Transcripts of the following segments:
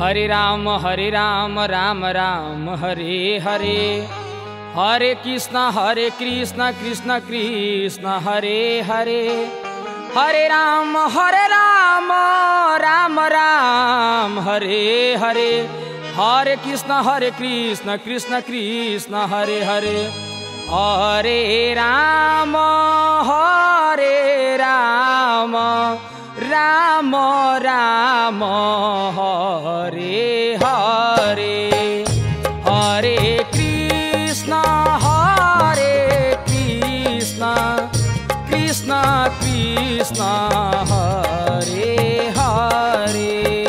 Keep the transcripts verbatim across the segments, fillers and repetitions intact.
हरे राम हरे राम राम राम हरे हरे, हरे कृष्ण हरे कृष्ण कृष्ण कृष्ण हरे हरे, हरे राम हरे राम राम राम हरे हरे, हरे कृष्ण हरे कृष्ण कृष्ण कृष्ण हरे हरे, हरे राम हरे राम राम राम हरे हरे, हरे कृष्ण हरे कृष्ण कृष्ण कृष्ण हरे हरे।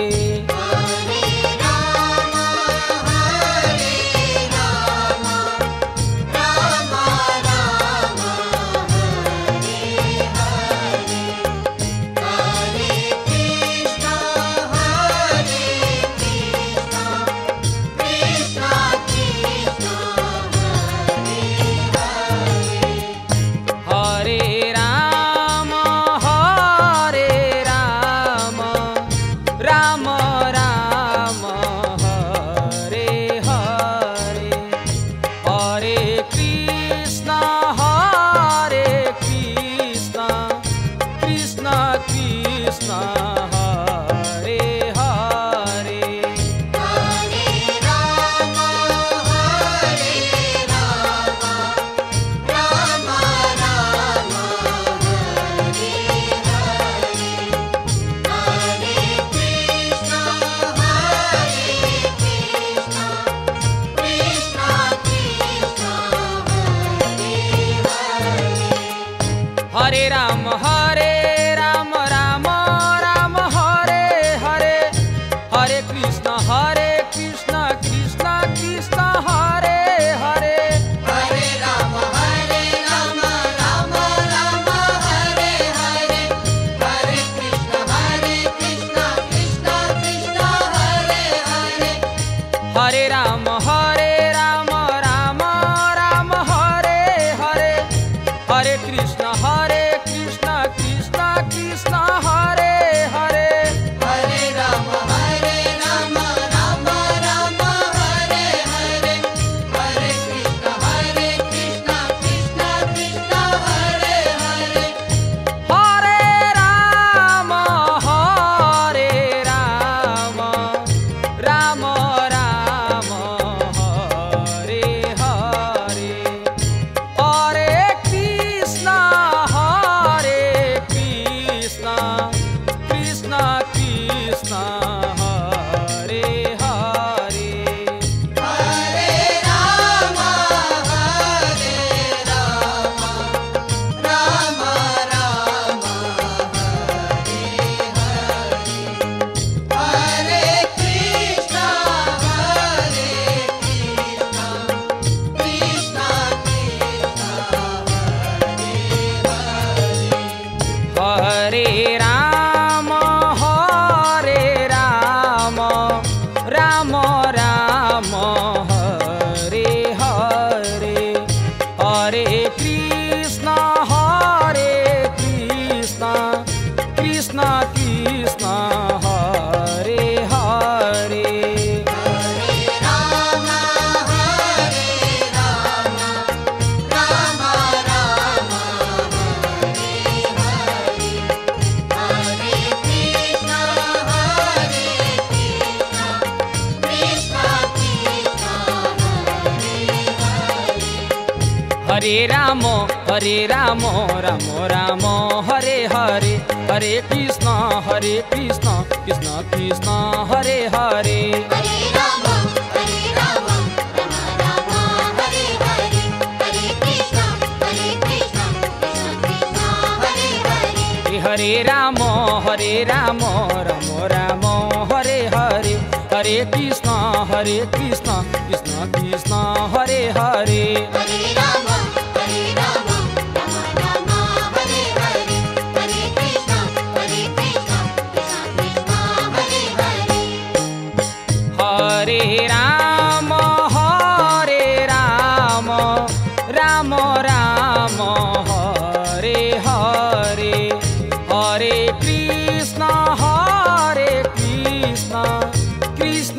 हरे राम हरे राम राम राम हरे हरे, हरे कृष्ण हरे कृष्ण कृष्ण कृष्ण हरे हरे, हरे राम हरे राम राम राम हरे हरे, हरे कृष्ण हरे कृष्ण कृष्ण कृष्ण हरे हरे, हरे राम हरे राम राम राम हरे हरे, हरे कृष्ण हरे कृष्ण कृष्ण कृष्ण हरे हरे, हरे राम हरे राम राम राम हरे हरे, हरे कृष्ण हरे कृष्ण कृष्ण कृष्ण हरे हरे, हरे राम हरे राम राम राम हरे हरे, हरे कृष्ण हरे कृष्ण कृष्ण कृष्ण हरे हरे, हरे राम हरे राम राम राम हरे हरे, हरे कृष्ण हरे कृष्ण कृष्ण कृष्ण हरे हरे, हरे राम हरे राम राम राम हरे हरे, हरे कृष्ण हरे कृष्ण कृष्ण कृष्ण हरे हरे, हरे राम हरे राम राम राम हरे हरे, हरे कृष्ण हरे कृष्ण कृष्ण कृष्ण हरे हरे, हरे राम हरे राम राम राम हरे हरे, हरे कृष्ण हरे कृष्ण कृष्ण कृष्ण हरे हरे, हरे राम हरे राम राम राम हरे हरे, हरे कृष्ण हरे कृष्ण कृष्ण कृष्ण हरे हरे, हरे राम हरे राम राम राम हरे हरे, हरे कृष्ण हरे कृष्ण कृष्ण कृष्ण हरे हरे, हरे राम हरे राम राम राम हरे हरे, हरे कृष्ण हरे कृष्ण कृष्ण कृष्ण हरे हरे, हरे राम हरे राम राम राम हरे हरे, हरे कृष्ण हरे कृष्ण कृष्ण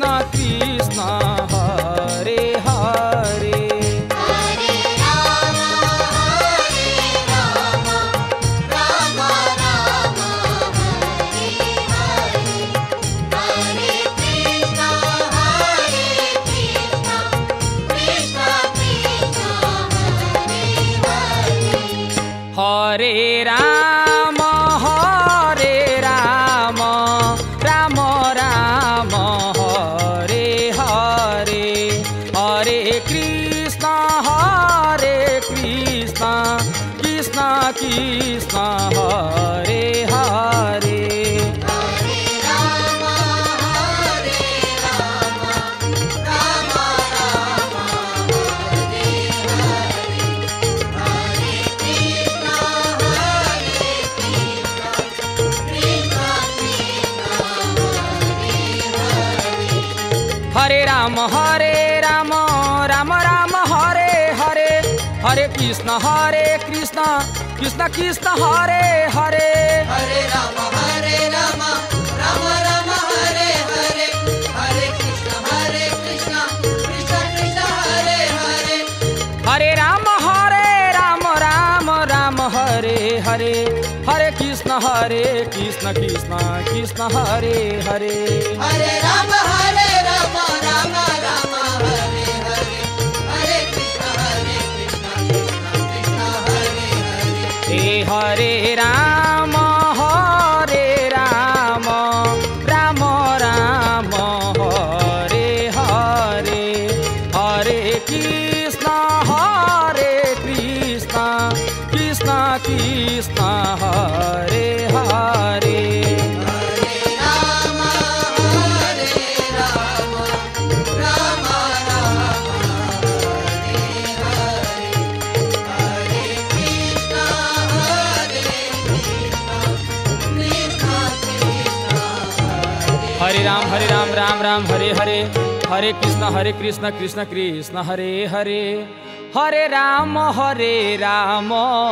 हरे राम हरे राम राम राम हरे हरे हरे कृष्ण हरे कृष्ण कृष्ण कृष्ण हरे हरे हरे राम हरे राम राम राम हरे हरे हरे कृष्ण हरे कृष्ण कृष्ण कृष्ण हरे हरे हरे राम हरे राम राम राम हरे हरे हरे कृष्ण हरे कृष्ण कृष्ण कृष्ण हरे हरे हरे राम हरे राम राम राम हरे हरे हरे कृष्ण हरे कृष्ण कृष्ण कृष्ण हरे हरे हे हरे राम हरे राम राम राम हरे हरे हरे कृष्ण हरे कृष्ण कृष्ण कृष्ण हरे हरे हरे राम हरे राम राम राम हरे हरे हरे कृष्ण हरे कृष्ण कृष्ण कृष्ण हरे हरे राम हरे राम राम राम हरे हरे हरे कृष्ण हरे कृष्ण कृष्ण कृष्ण हरे हरे हरे राम हरे राम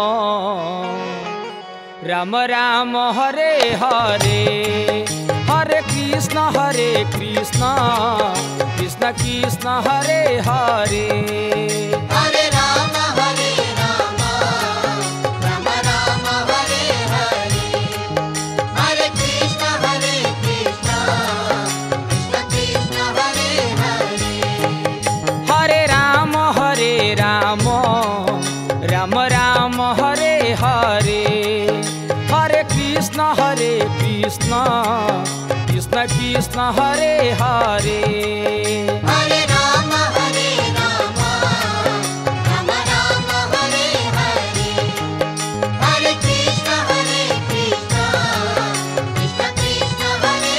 राम राम हरे हरे हरे कृष्ण हरे कृष्ण कृष्ण कृष्ण हरे हरे हरे राम हरे राम राम राम हरे हरे हरे कृष्ण हरे कृष्ण कृष्ण कृष्ण हरे हरे हरे राम हरे राम राम राम हरे हरे हरे कृष्ण हरे कृष्ण कृष्ण कृष्ण हरे हरे हरे राम हरे राम राम राम हरे हरे हरे कृष्ण हरे कृष्ण कृष्ण कृष्ण हरे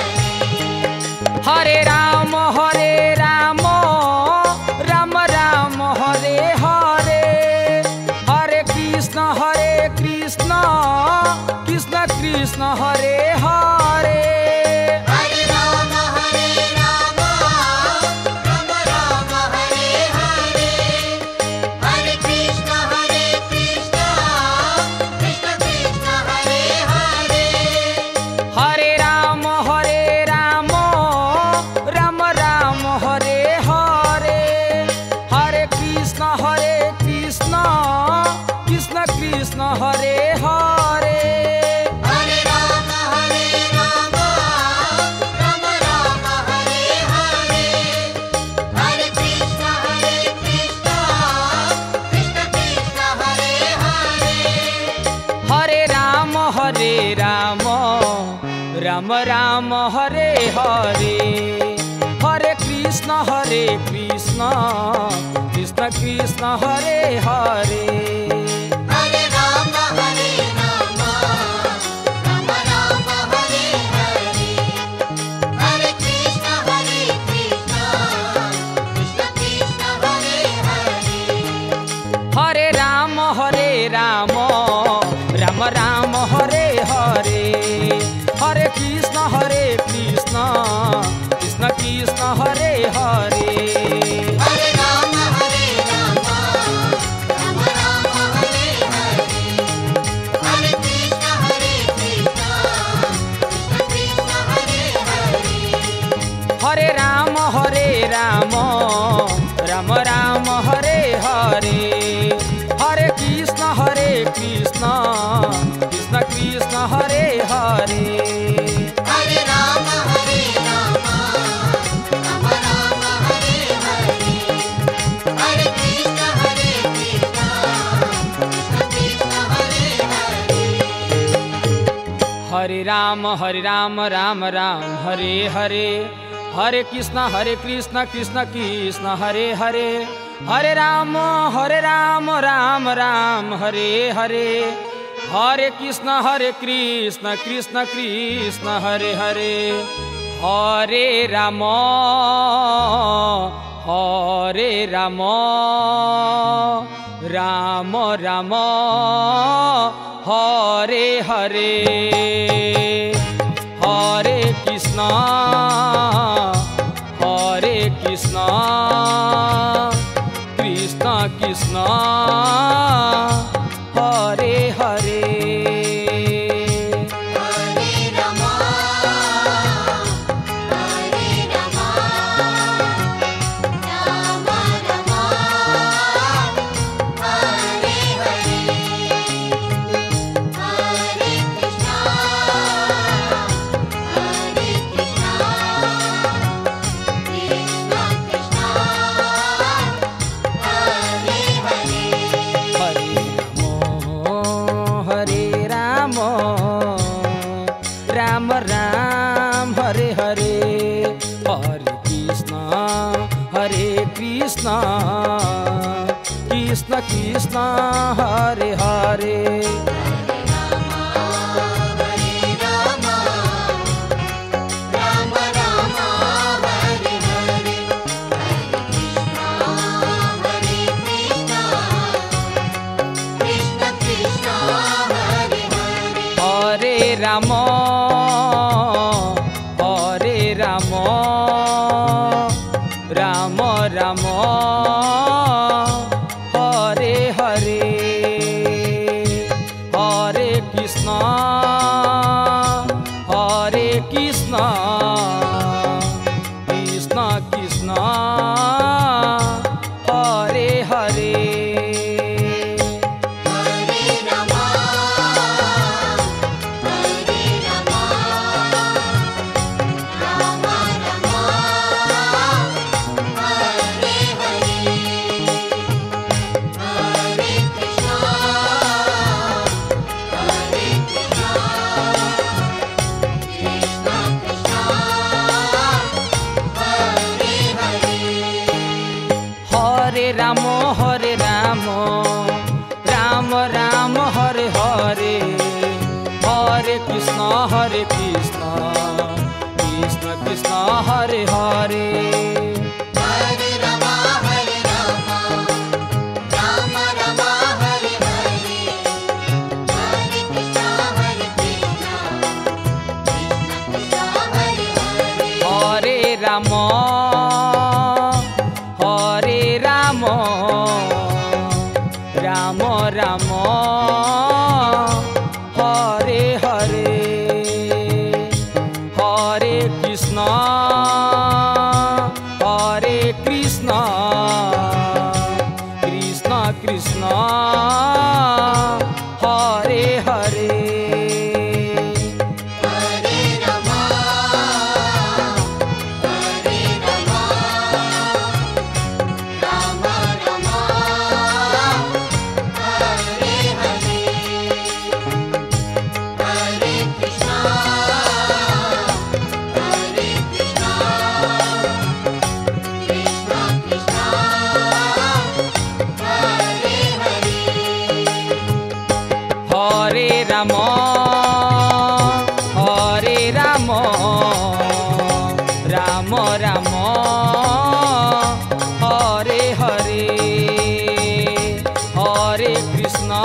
हरे हरे राम हरे राम राम राम हरे हरे हरे कृष्ण हरे कृष्ण कृष्ण कृष्ण हरे हरे हरे राम हरे राम राम राम हरे हरे हरे कृष्ण हरे कृष्ण कृष्ण कृष्ण हरे हरे हरे राम हरे राम राम राम हरे हरे हरे कृष्ण हरे कृष्ण कृष्ण कृष्ण हरे हरे हरे राम हरे राम राम राम हरे हरे हरे कृष्ण हरे कृष्ण कृष्ण कृष्ण हरे हरे हरे राम हरे राम राम राम हरे हरे हरे कृष्ण हरे कृष्ण कृष्ण कृष्ण हरे हरे हरे राम हरे राम राम राम हरे हरे हरे कृष्ण हरे कृष्ण कृष्ण कृष्ण हरे हरे हरे राम हरे राम राम राम हरे हरे हरे कृष्ण हरे कृष्ण कृष्ण कृष्ण हरे हरे हरे राम हरे राम राम राम हरे हरे हरे कृष्ण हरे कृष्ण कृष्ण कृष्ण हरे हरे हरे राम हरे राम राम राम हरे हरे हरे कृष्ण हरे कृष्ण कृष्ण कृष्ण हरे हरे हरे राम हरे राम राम राम हरे हरे हरे कृष्ण हरे कृष्ण कृष्ण कृष्ण हरे हरे हरे राम हरे राम राम राम हरे हरे हरे कृष्ण हरे कृष्ण कृष्ण कृष्ण हरे हरे हरे राम हरे राम राम राम हरे हरे हरे कृष्ण हरे कृष्ण कृष्ण कृष्ण हरे हरे हरे राम हरे राम राम राम हरे हरे हरे कृष्ण हरे राम राम हरे हरे हरे कृष्ण हरे कृष्ण कृष्ण कृष्ण हरे हरे राम हरे राम राम राम हरे हरे हरे कृष्ण हरे कृष्ण कृष्ण कृष्ण हरे हरे राम हरे राम राम राम हरे हरे हरे कृष्ण हरे कृष्ण कृष्ण कृष्ण हरे हरे हरे राम हरे राम राम राम हरे हरे हरे कृष्ण हरे कृष्ण कृष्ण कृष्ण हरे हरे हरे राम हरे राम राम राम हरे हरे हरे कृष्ण हरे कृष्ण कृष्ण कृष्ण हरे हरे हरे राम हरे राम राम राम हरे हरे हरे कृष्ण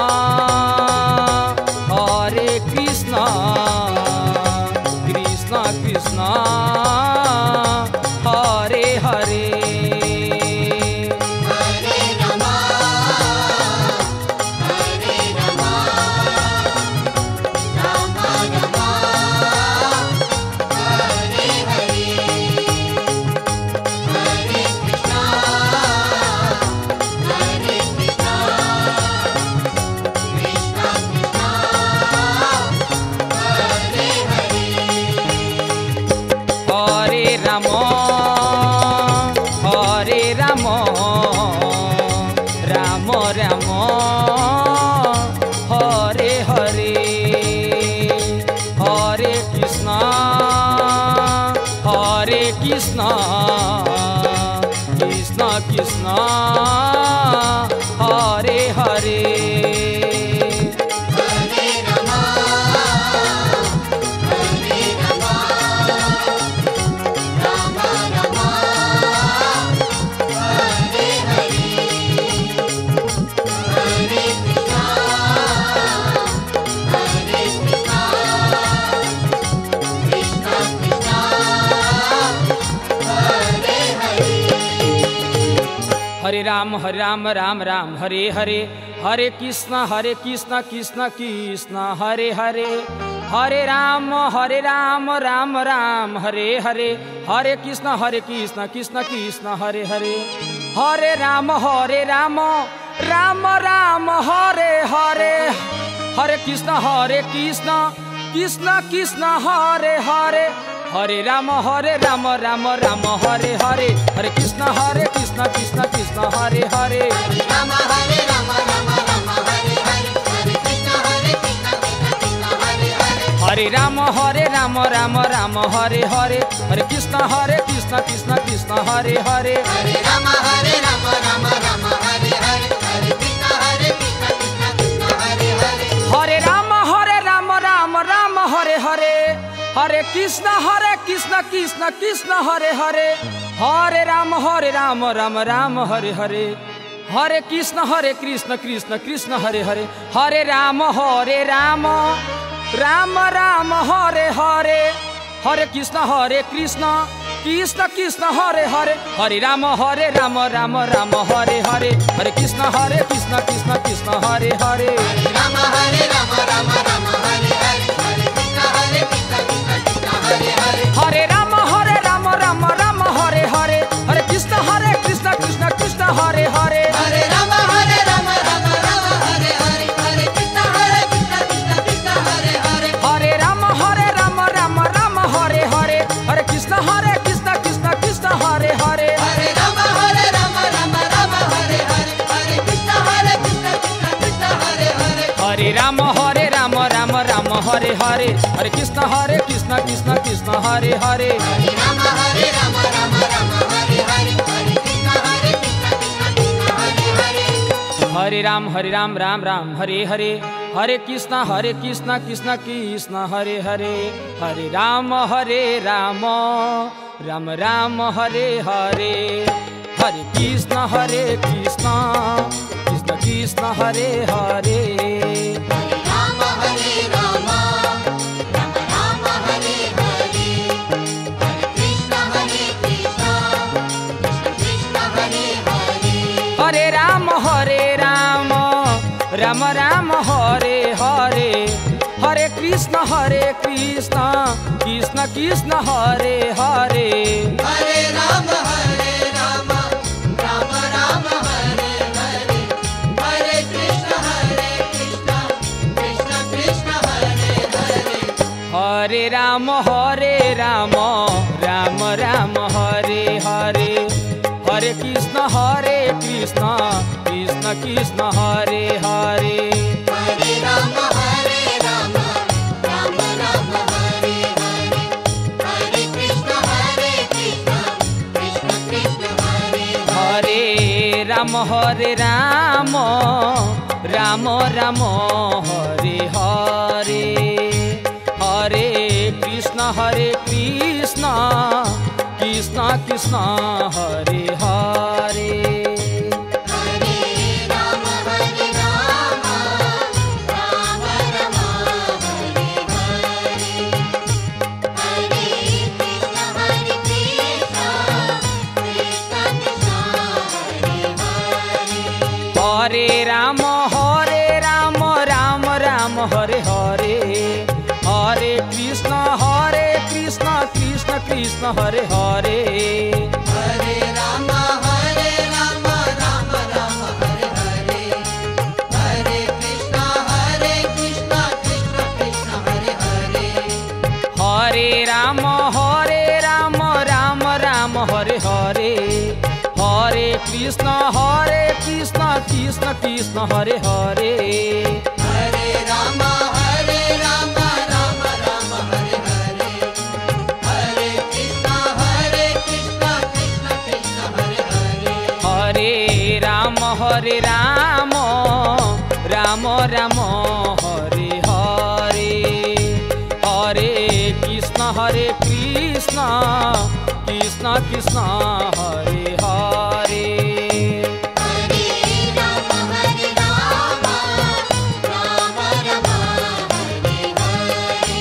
हरे कृष्ण कृष्ण कृष्ण हरे हरे राम हरे राम राम राम हरे हरे हरे कृष्ण हरे कृष्ण कृष्ण कृष्ण हरे हरे हरे राम हरे राम राम राम हरे हरे हरे कृष्ण हरे कृष्ण कृष्ण कृष्ण हरे हरे हरे राम हरे राम राम राम हरे हरे हरे कृष्ण हरे कृष्ण कृष्ण कृष्ण हरे हरे हरे राम हरे राम राम राम हरे हरे हरे कृष्ण हरे कृष्ण कृष्ण कृष्ण हरे हरे हरे राम हरे राम राम राम हरे हरे हरे कृष्ण हरे कृष्ण कृष्ण कृष्ण हरे हरे हरे राम हरे राम राम राम हरे हरे हरे कृष्ण हरे कृष्ण कृष्ण कृष्ण हरे हरे हरे राम हरे राम राम राम हरे हरे हरे कृष्ण हरे कृष्ण कृष्ण कृष्ण हरे हरे हरे राम हरे राम राम राम हरे हरे हरे कृष्ण हरे कृष्ण कृष्ण कृष्ण हरे हरे हरे राम हरे राम राम राम हरे हरे हरे कृष्ण हरे कृष्ण कृष्ण कृष्ण हरे हरे हरे राम हरे राम राम राम हरे हरे हरे कृष्ण हरे कृष्ण कृष्ण कृष्ण हरे हरे हरे राम हरे राम राम राम हरे हरे हरे कृष्ण हरे कृष्ण कृष्ण कृष्ण हरे हरे हरे राम हरे राम राम राम हरे हरे हरे कृष्ण हरे कृष्ण कृष्ण कृष्ण हरे हरे हरे राम हरे राम राम राम हरे हरे हरे कृष्ण हरे कृष्ण कृष्ण कृष्ण हरे हरे हरे राम हरे राम राम राम हरे हरे हरे कृष्ण हरे कृष्ण कृष्ण कृष्ण हरे हरे हरे राम हरे राम राम राम हरे हरे हरे कृष्ण हरे कृष्ण कृष्ण कृष्ण हरे हरे हरे राम हरे राम राम राम हरे हरे हरे कृष्ण हरे कृष्ण कृष्ण कृष्ण हरे हरे हरे राम हरे राम राम राम हरे हरे हरे कृष्ण हरे कृष्ण कृष्ण कृष्ण हरे हरे हरे राम हरे राम राम राम हरे हरे हरे कृष्ण हरे कृष्ण कृष्ण कृष्ण हरे हरे हरे राम हरे राम राम राम हरे हरे हरे कृष्ण हरे कृष्ण कृष्ण कृष्ण हरे हरे हरे राम हरे राम राम राम हरे हरे हरे कृष्ण हरे कृष्ण कृष्ण कृष्ण हरे हरे हरे राम हरे राम राम राम हरे हरे हरे कृष्ण हरे कृष्ण कृष्ण कृष्ण हरे हरे हरे राम हरे राम राम राम हरे हरे हरे कृष्ण हरे कृष्ण कृष्ण कृष्ण हरे हरे हरे राम हरे राम राम राम हरे हरे हरे कृष्ण हरे कृष्ण कृष्ण कृष्ण हरे हरे हरे राम हरे राम राम राम हरे हरे हरे कृष्ण हरे कृष्ण कृष्ण कृष्ण हरे हरे हरे राम हरे राम राम राम हरे हरे हरे कृष्ण हरे कृष्ण कृष्ण कृष्ण हरे हरे हरे राम हरे राम राम राम हरे हरे हरे कृष्ण हरे कृष्ण कृष्ण कृष्ण हरे हरे राम हरे राम राम राम हरे हरे हरे कृष्ण हरे कृष्ण कृष्ण कृष्ण हरे हरे हरे राम हरे राम राम राम हरे हरे हरे कृष्ण हरे कृष्ण कृष्ण कृष्ण हरे हरे हरे राम हरे राम राम राम हरे हरे हरे कृष्ण हरे कृष्ण कृष्ण कृष्ण हरे हरे हरे राम हरे राम राम राम हरे हरे हरे कृष्ण हरे कृष्ण कृष्ण कृष्ण हरे हरे हरे राम हरे राम राम राम हरे हरे हरे कृष्ण हरे कृष्ण कृष्ण कृष्ण हरे हरे हरे राम हरे राम राम राम हरे हरे हरे कृष्ण हरे कृष्ण कृष्ण कृष्ण हरे हरे हरे राम हरे राम राम राम हरे हरे हरे कृष्ण हरे कृष्ण कृष्ण कृष्ण हरे हरे हरे राम हरे राम राम राम हरे हरे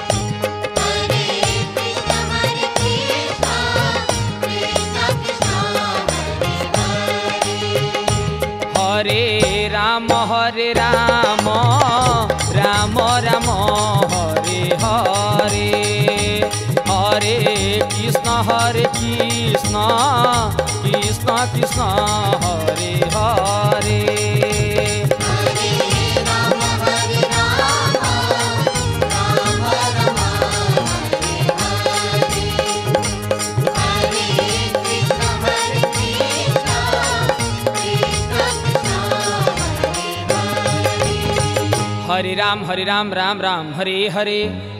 हरे कृष्ण हरे कृष्ण कृष्ण कृष्ण हरे हरे हरे राम हरे राम राम राम हरे हरे हरे कृष्ण हरे कृष्ण कृष्ण कृष्ण हरे हरे हरे राम हरे राम राम राम हरे हरे हरे कृष्ण हरे कृष्ण कृष्ण कृष्ण हरे हरे हरे राम हरे राम राम राम हरे हरे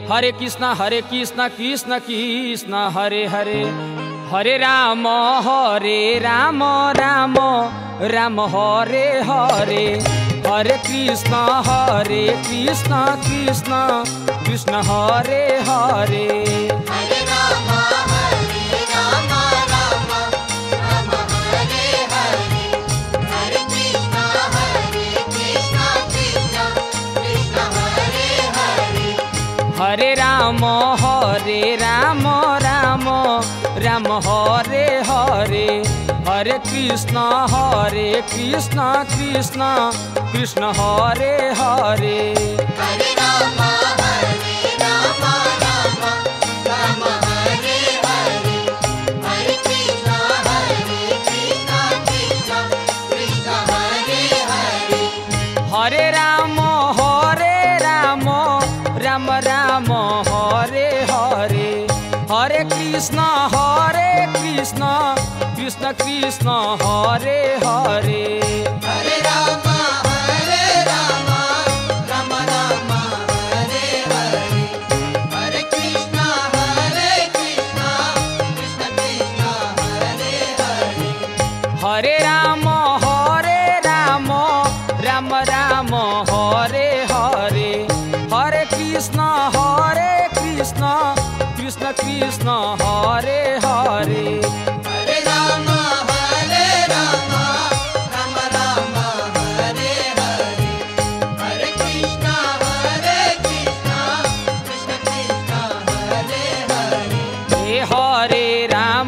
हरे कृष्ण हरे कृष्ण कृष्ण कृष्ण हरे हरे हरे राम हरे राम राम राम हरे हरे हरे कृष्ण हरे कृष्ण कृष्ण कृष्ण हरे हरे हरे राम हरे राम राम राम हरे हरे हरे कृष्ण हरे कृष्ण कृष्ण कृष्ण हरे हरे हरे राम हरे राम राम राम हरे हरे हरे कृष्ण हरे कृष्ण कृष्ण कृष्ण हरे हरे हरे राम हरे राम राम राम हरे हरे हरे कृष्ण हरे कृष्ण कृष्ण कृष्ण हरे हरे हरे राम हरे राम राम राम हरे हरे हरे कृष्ण हरे कृष्ण कृष्ण कृष्ण हरे हरे हरे राम हरे राम राम राम हरे हरे हरे कृष्ण हरे कृष्ण कृष्ण कृष्ण हरे हरे हरे राम हरे राम राम राम हरे हरे हरे कृष्ण हरे कृष्ण कृष्ण कृष्ण हरे हरे हरे राम हरे राम राम राम हरे हरे हरे कृष्ण हरे कृष्ण कृष्ण कृष्ण हरे हरे हे हरे राम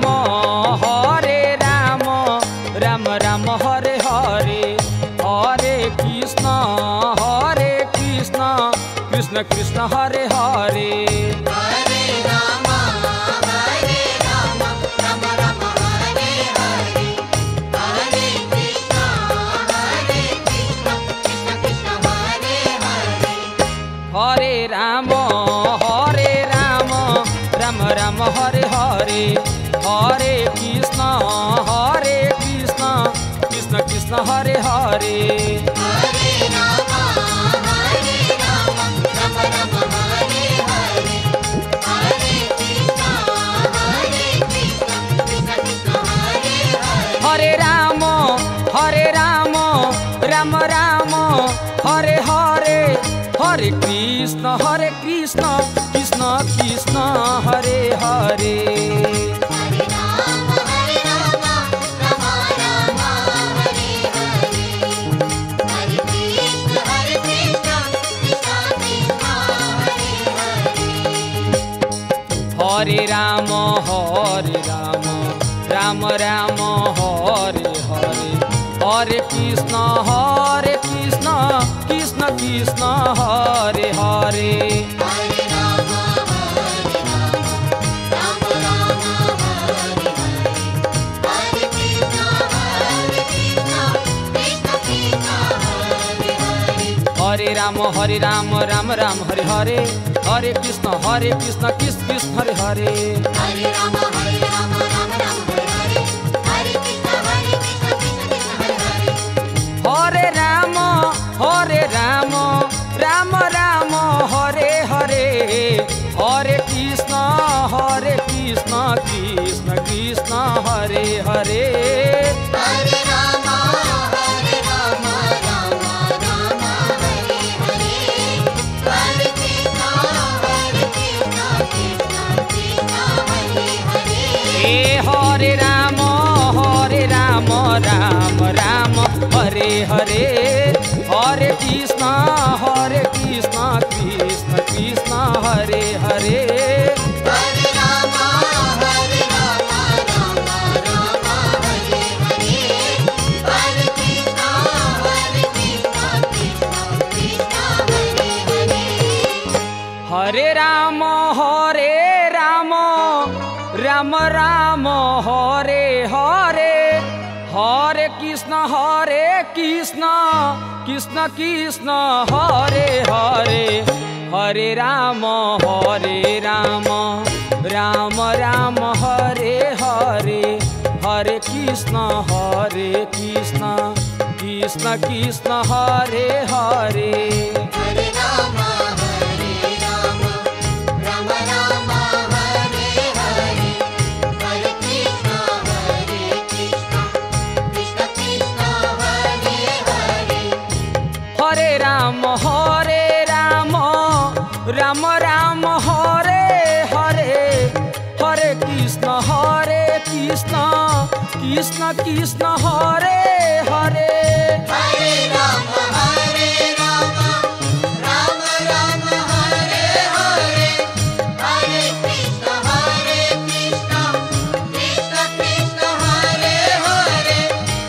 हरे राम राम राम हरे हरे हरे कृष्ण हरे कृष्ण कृष्ण कृष्ण हरे हरे हरे राम हरे राम राम राम हरे हरे हरे कृष्ण हरे कृष्ण कृष्ण कृष्ण हरे हरे हरे राम हरे राम राम राम हरे हरे हरे कृष्ण हरे कृष्ण कृष्ण कृष्ण हरे हरे हरे राम हरे राम राम राम हरे हरे हरे कृष्ण हरे कृष्ण कृष्ण कृष्ण हरे हरे हरे राम हरे राम राम राम हरे हरे हरे कृष्ण हरे कृष्ण कृष्ण कृष्ण हरे हरे हरे राम हरे राम राम राम हरे हरे हरे कृष्ण हरे कृष्ण कृष्ण कृष्ण हरे हरे हरे राम हरे राम राम राम हरे हरे हरे कृष्ण हरे कृष्ण कृष्ण कृष्ण हरे हरे हरे राम हरे राम राम राम हरे हरे हरे कृष्ण हरे कृष्ण कृष्ण कृष्ण हरे हरे हरे राम हरे राम राम राम हरे हरे हरे कृष्ण हरे कृष्ण कृष्ण कृष्ण हरे हरे हरे राम हरे राम राम राम हरे हरे हरे कृष्ण हरे कृष्ण कृष्ण कृष्ण हरे हरे हरे राम हरे राम राम राम हरे हरे हरे कृष्ण हरे कृष्ण कृष्ण कृष्ण हरे हरे हरे राम हरे राम राम राम हरे हरे हरे कृष्ण हरे कृष्ण कृष्ण कृष्ण हरे हरे हे हरे राम हरे राम राम राम हरे हरे हरे कृष्ण हरे कृष्ण कृष्ण कृष्ण हरे हरे हरे राम हरे राम राम राम हरे हरे हरे कृष्ण हरे कृष्ण कृष्ण कृष्ण हरे हरे हरे राम हरे राम राम राम हरे हरे हरे कृष्ण हरे कृष्ण कृष्ण कृष्ण हरे हरे हरे राम हरे राम राम राम हरे हरे हरे कृष्ण हरे कृष्ण कृष्ण कृष्ण हरे हरे हरे राम हरे राम कृष्ण कृष्ण कृष्ण हरे हरे हरे राम हरे राम राम राम हरे हरे हरे कृष्ण हरे कृष्ण कृष्ण कृष्ण हरे हरे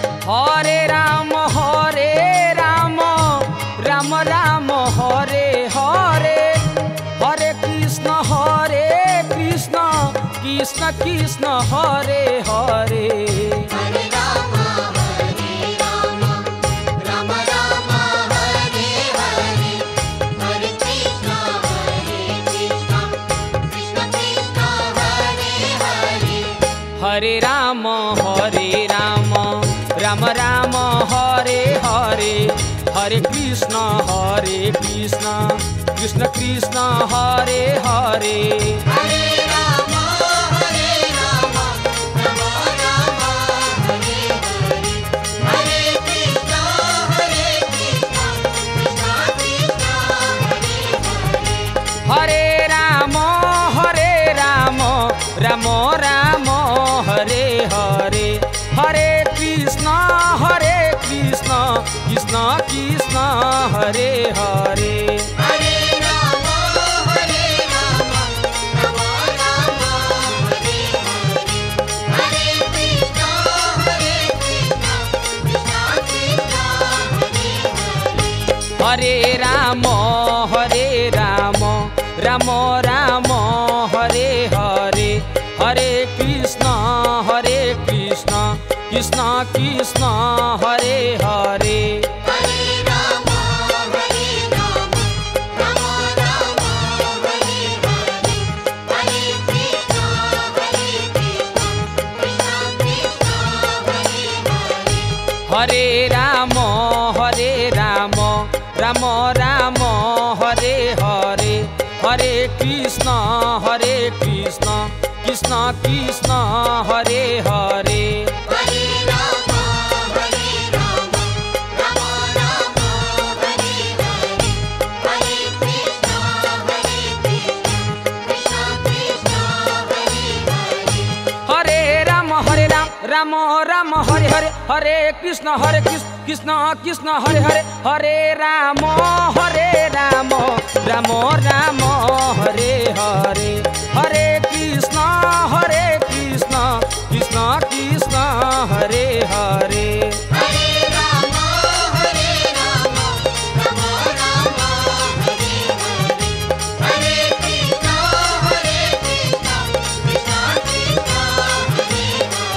हरे राम हरे राम राम राम हरे हरे हरे कृष्ण हरे कृष्ण कृष्ण कृष्ण हरे हरे हरे राम हरे राम राम राम हरे हरे हरे कृष्ण हरे कृष्ण कृष्ण कृष्ण हरे हरे हरे राम हरे राम राम राम हरे हरे हरे कृष्ण हरे कृष्ण कृष्ण कृष्ण हरे हरे हरे राम हरे राम राम राम हरे हरे हरे कृष्ण हरे कृष्ण कृष्ण कृष्ण हरे हरे हरे राम हरे राम राम राम हरे हरे हरे कृष्ण हरे कृष्ण कृष्ण कृष्ण हरे हरे हरे राम हरे राम राम राम हरे हरे हरे कृष्ण हरे कृष्ण कृष्ण कृष्ण हरे हरे हरे राम हरे राम राम राम हरे हरे हरे कृष्ण हरे कृष्ण कृष्ण कृष्ण हरे हरे हरे राम हरे राम राम राम हरे हरे हरे कृष्ण हरे कृष्ण कृष्ण कृष्ण हरे हरे हरे राम हरे राम राम राम हरे हरे हरे कृष्ण हरे कृष्ण कृष्ण कृष्ण हरे हरे हरे राम हरे राम राम राम हरे हरे हरे कृष्ण हरे कृष्ण कृष्ण कृष्ण हरे हरे हरे राम हरे राम राम राम हरे हरे हरे कृष्ण हरे कृष्ण कृष्ण कृष्ण हरे हरे हरे राम हरे राम राम राम हरे हरे हरे कृष्ण हरे कृष्ण कृष्ण कृष्ण हरे हरे हरे राम हरे राम राम राम हरे हरे हरे कृष्ण हरे कृष्ण कृष्ण कृष्ण हरे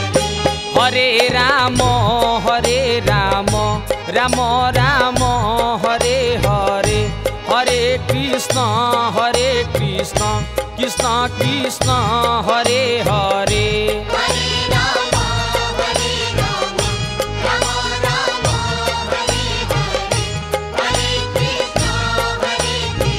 हरे हरे राम हरे राम राम राम हरे हरे हरे कृष्ण हरे कृष्ण कृष्ण कृष्ण हरे हरे हरे राम हरे राम राम राम हरे हरे हरे कृष्ण हरे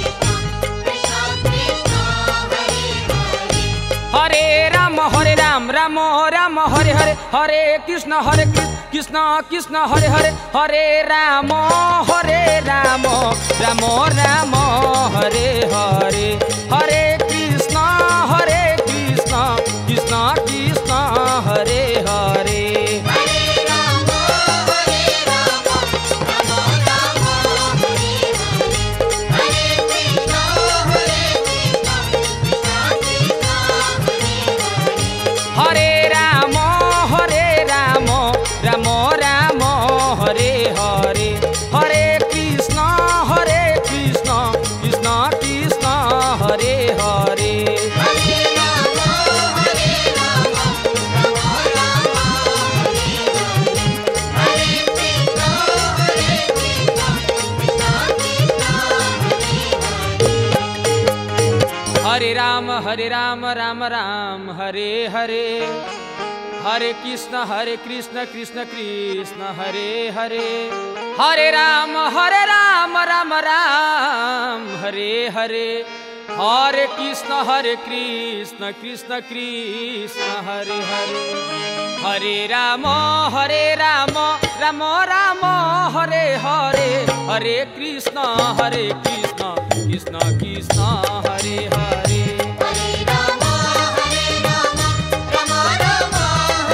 कृष्ण कृष्ण कृष्ण हरे हरे हरे राम हरे राम राम राम हरे हरे हरे कृष्ण हरे कृष्ण कृष्ण कृष्ण हरे हरे हरे राम हरे राम राम राम हरे हरे हरे कृष्ण हरे कृष्ण कृष्ण कृष्ण हरे हरे हरे राम हरे राम राम राम हरे हरे हरे कृष्ण हरे कृष्ण कृष्ण कृष्ण हरे हरे हरे राम हरे राम राम राम हरे हरे हरे कृष्ण हरे कृष्ण कृष्ण कृष्ण हरे हरे हरे राम हरे राम राम राम हरे हरे हरे कृष्ण हरे कृष्ण कृष्ण कृष्ण हरे हरे हरे राम हरे राम राम राम हरे हरे हरे कृष्ण हरे कृष्ण कृष्ण कृष्ण हरे हरे हरे राम हरे राम राम राम हरे हरे हरे कृष्ण हरे कृष्ण कृष्ण कृष्ण हरे हरे हरे राम हरे राम राम राम हरे हरे हरे कृष्ण हरे कृष्ण कृष्ण कृष्ण हरे हरे हरे राम हरे राम राम राम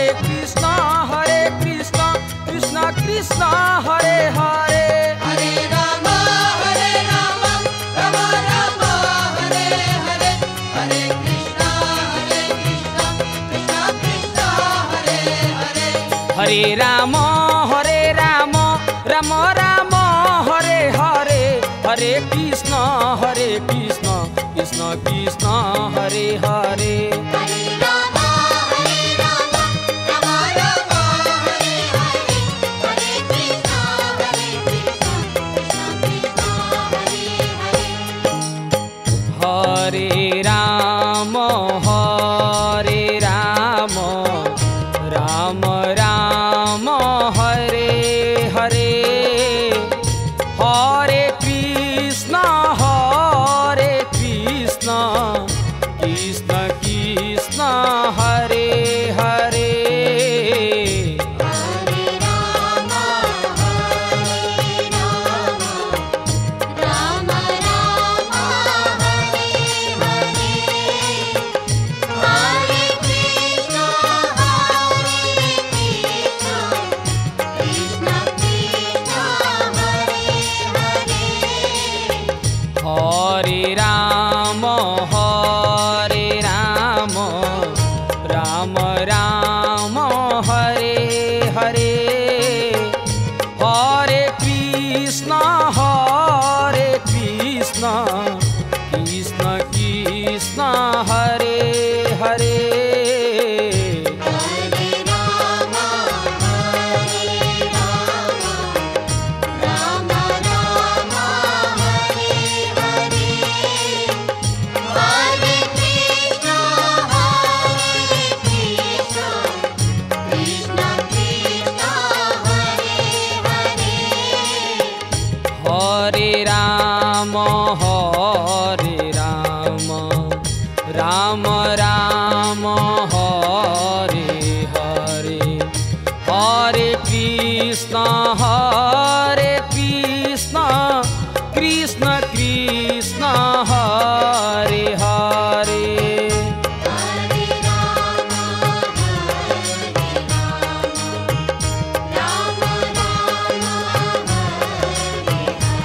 हरे कृष्ण हरे कृष्ण कृष्ण कृष्ण हरे हरे हरे राम हरे राम राम राम हरे हरे हरे कृष्ण हरे कृष्ण कृष्ण कृष्ण हरे हरे हरे राम हरे राम राम राम हरे हरे हरे कृष्ण हरे कृष्ण कृष्ण कृष्ण हरे हरे हरे राम हरे राम राम राम हरे हरे हरे कृष्ण हरे कृष्ण कृष्ण कृष्ण हरे हरे हरे राम हरे राम राम राम हरे हरे हरे कृष्ण हरे कृष्ण कृष्ण कृष्ण हरे हरे हरे राम हरे राम राम राम हरे हरे हरे कृष्ण हरे कृष्ण कृष्ण कृष्ण हरे हरे हरे राम हरे राम राम राम हरे हरे हरे कृष्ण हरे कृष्ण कृष्ण कृष्ण हरे हरे हरे राम हरे राम राम राम हरे हरे हरे कृष्ण हरे कृष्ण कृष्ण कृष्ण हरे हरे हरे राम हरे राम राम राम हरे हरे हरे कृष्ण हरे कृष्ण कृष्ण कृष्ण हरे हरे हरे राम हरे राम राम राम हरे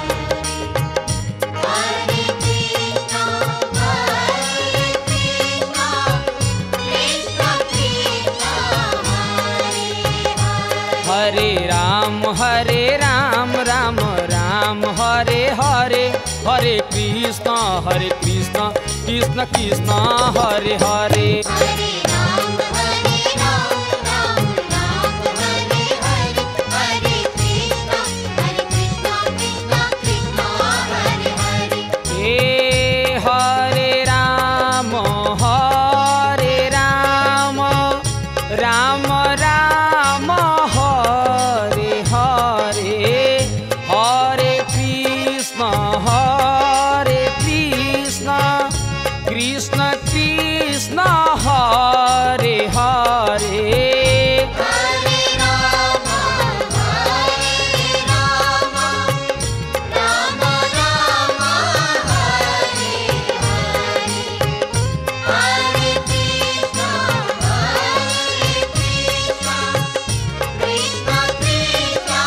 हरे हरे कृष्ण हरे कृष्ण कृष्ण कृष्ण हरे हरे हरे राम हरे राम राम राम हरे हरे हरे कृष्ण हरे कृष्ण कृष्ण कृष्ण हरे हरे हरे राम हरे राम राम राम हरे हरे हरे कृष्ण हरे कृष्ण कृष्ण कृष्ण हरे हरे हे हरे राम हरे राम राम राम हरे हरे हरे कृष्ण हरे कृष्ण कृष्ण कृष्ण हरे हरे हरे राम हरे राम राम राम हरे हरे हरे कृष्ण हरे कृष्ण कृष्ण कृष्ण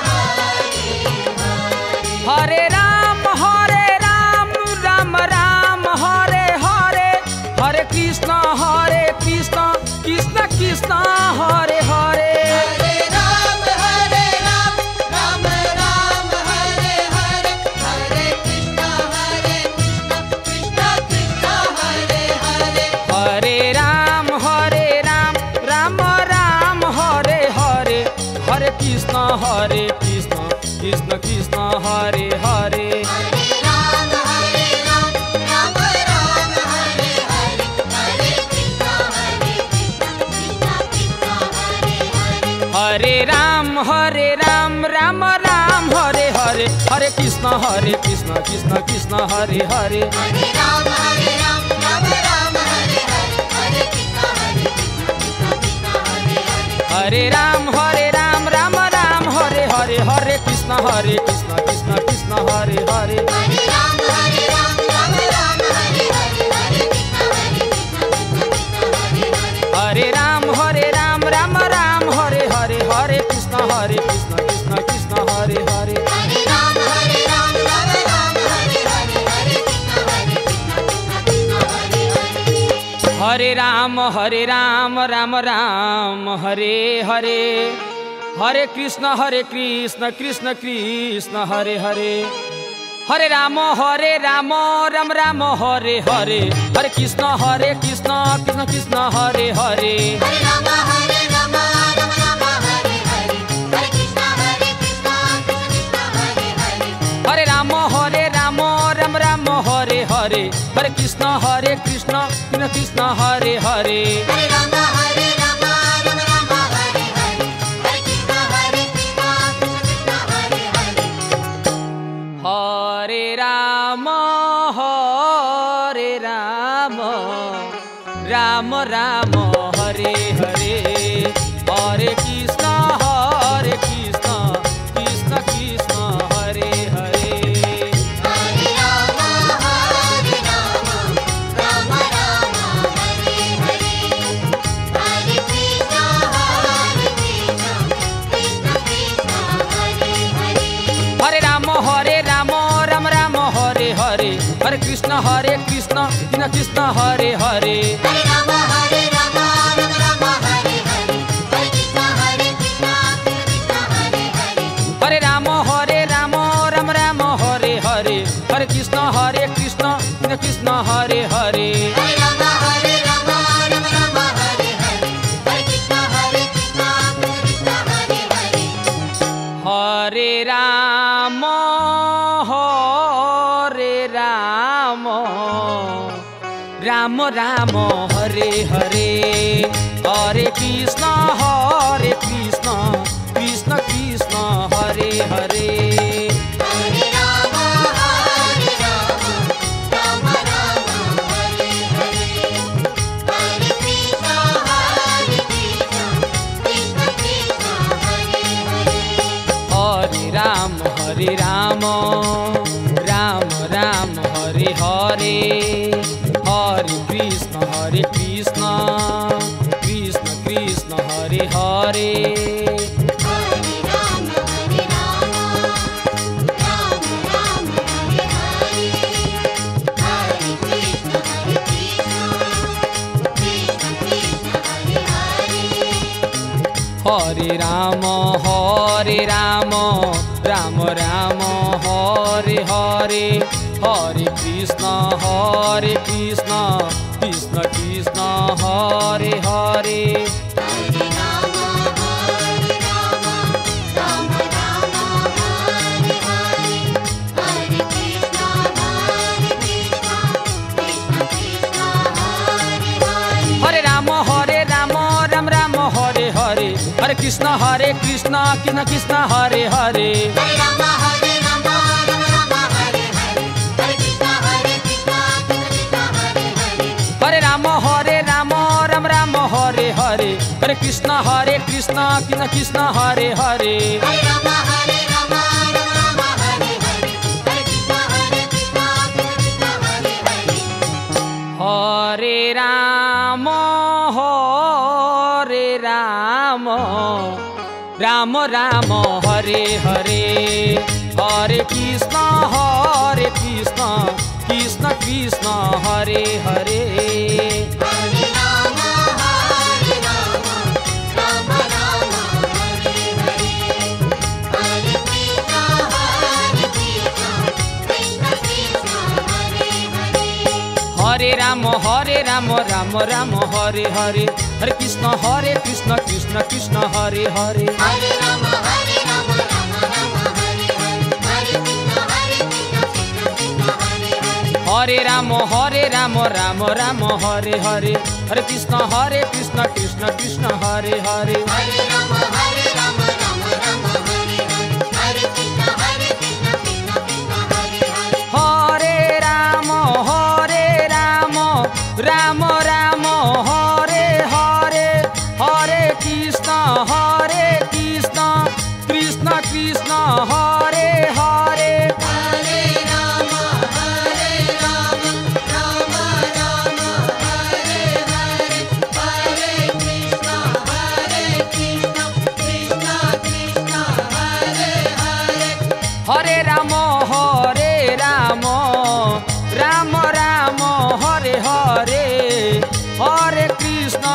हरे हरे हरे राम हरे राम राम राम हरे हरे हरे कृष्ण हरे कृष्ण कृष्ण कृष्ण हरे हरे हरे राम हरे राम राम राम हरे हरे हरे कृष्ण हरे कृष्ण कृष्ण कृष्ण हरे हरे हरे राम हरे राम राम राम हरे हरे हरे कृष्ण हरे कृष्ण कृष्ण कृष्ण हरे हरे हरे राम हरे राम राम राम हरे हरे हरे कृष्ण हरे कृष्ण कृष्ण कृष्ण हरे हरे हरे राम हरे राम राम राम हरे हरे हरे कृष्ण हरे कृष्ण कृष्ण कृष्ण हरे हरे हरे राम हरे राम राम राम हरे हरे हरे कृष्ण हरे कृष्ण कृष्ण कृष्ण हरे हरे हरे राम हरे राम राम राम हरे हरे हरे कृष्ण हरे कृष्ण कृष्ण कृष्ण हरे हरे हरे राम हरे राम राम राम हरे हरे हरे कृष्ण हरे कृष्ण कृष्ण कृष्ण हरे हरे हरे राम हरे राम राम हरे राम राम राम हरे हरे हरे कृष्ण हरे कृष्ण कृष्ण कृष्ण हरे हरे हरे राम हरे राम राम राम हरे हरे हरे कृष्ण हरे कृष्ण कृष्ण कृष्ण हरे हरे हरे राम हरे राम राम राम हरे हरे हरे कृष्ण हरे कृष्ण कृष्ण हरे हरे हरे राम हरे राम राम राम हरे हरे हरे कृष्ण हरे कृष्ण कृष्ण कृष्ण हरे हरे हरे राम हरे राम राम राम हरे हरे हरे कृष्ण हरे कृष्ण कृष्ण हरे हरे हरे राम हरे राम राम राम हरे हरे हरे कृष्ण हरे कृष्ण कृष्ण कृष्ण हरे हरे हरे राम हरे राम राम राम हरे हरे हरे कृष्ण हरे कृष्ण कृष्ण कृष्ण हरे हरे हरे राम हरे राम राम राम हरे हरे हरे कृष्ण हरे कृष्ण कृष्ण कृष्ण हरे हरे हरे राम हरे राम राम राम हरे हरे हरे कृष्ण हरे कृष्ण कृष्ण हरे हरे हरे राम हरे राम राम राम हरे हरे हरे कृष्ण हरे कृष्ण कृष्ण कृष्ण हरे हरे हरे राम हरे राम राम राम हरे हरे हरे कृष्ण हरे कृष्ण कृष्ण हरे हरे हरे राम हरे राम राम राम हरे हरे हरे कृष्ण हरे कृष्ण कृष्ण कृष्ण हरे हरे हरे राम हरे राम राम राम हरे हरे हरे कृष्ण हरे कृष्ण कृष्ण कृष्ण हरे हरे हरे राम हरे राम राम राम हरे हरे हरे कृष्ण हरे कृष्ण कृष्ण कृष्ण हरे हरे हरे राम हरे राम राम राम हरे हरे हरे कृष्ण हरे कृष्ण कृष्ण कृष्ण हरे हरे हरे राम हरे राम राम राम हरे हरे हरे कृष्ण हरे कृष्ण कृष्ण कृष्ण हरे हरे हरे राम हरे राम राम राम हरे हरे हरे कृष्ण हरे कृष्ण कृष्ण कृष्ण हरे हरे हरे राम हरे राम राम राम हरे हरे हरे कृष्ण हरे कृष्ण कृष्ण कृष्ण हरे हरे हरे राम हरे राम राम राम हरे हरे हरे कृष्ण हरे कृष्ण कृष्ण हरे हरे हरे राम हरे राम राम राम हरे हरे हरे कृष्ण हरे कृष्ण कृष्ण कृष्ण हरे हरे हरे राम हरे राम राम राम हरे हरे हरे कृष्ण हरे कृष्ण कृष्ण हरे हरे हरे राम हरे राम राम राम हरे हरे हरे कृष्ण हरे कृष्ण कृष्ण कृष्ण हरे हरे हरे राम हरे राम राम राम हरे हरे हरे कृष्ण हरे कृष्ण कृष्ण कृष्ण हरे हरे हरे राम हरे राम राम राम हरे हरे हरे कृष्ण हरे कृष्ण कृष्ण कृष्ण हरे हरे हरे राम हरे राम राम राम हरे हरे हरे कृष्ण हरे कृष्ण कृष्ण कृष्ण हरे हरे हरे राम हरे राम राम राम हरे हरे हरे कृष्ण हरे कृष्ण कृष्ण कृष्ण हरे हरे हरे राम हरे राम राम राम हरे हरे हरे कृष्ण हरे कृष्ण कृष्ण कृष्ण हरे हरे हरे राम हरे राम राम राम हरे हरे हरे कृष्ण हरे कृष्ण कृष्ण कृष्ण हरे हरे हरे राम हरे राम राम राम हरे हरे हरे कृष्ण हरे कृष्ण कृष्ण कृष्ण हरे हरे हरे राम हरे राम राम राम हरे हरे हरे कृष्ण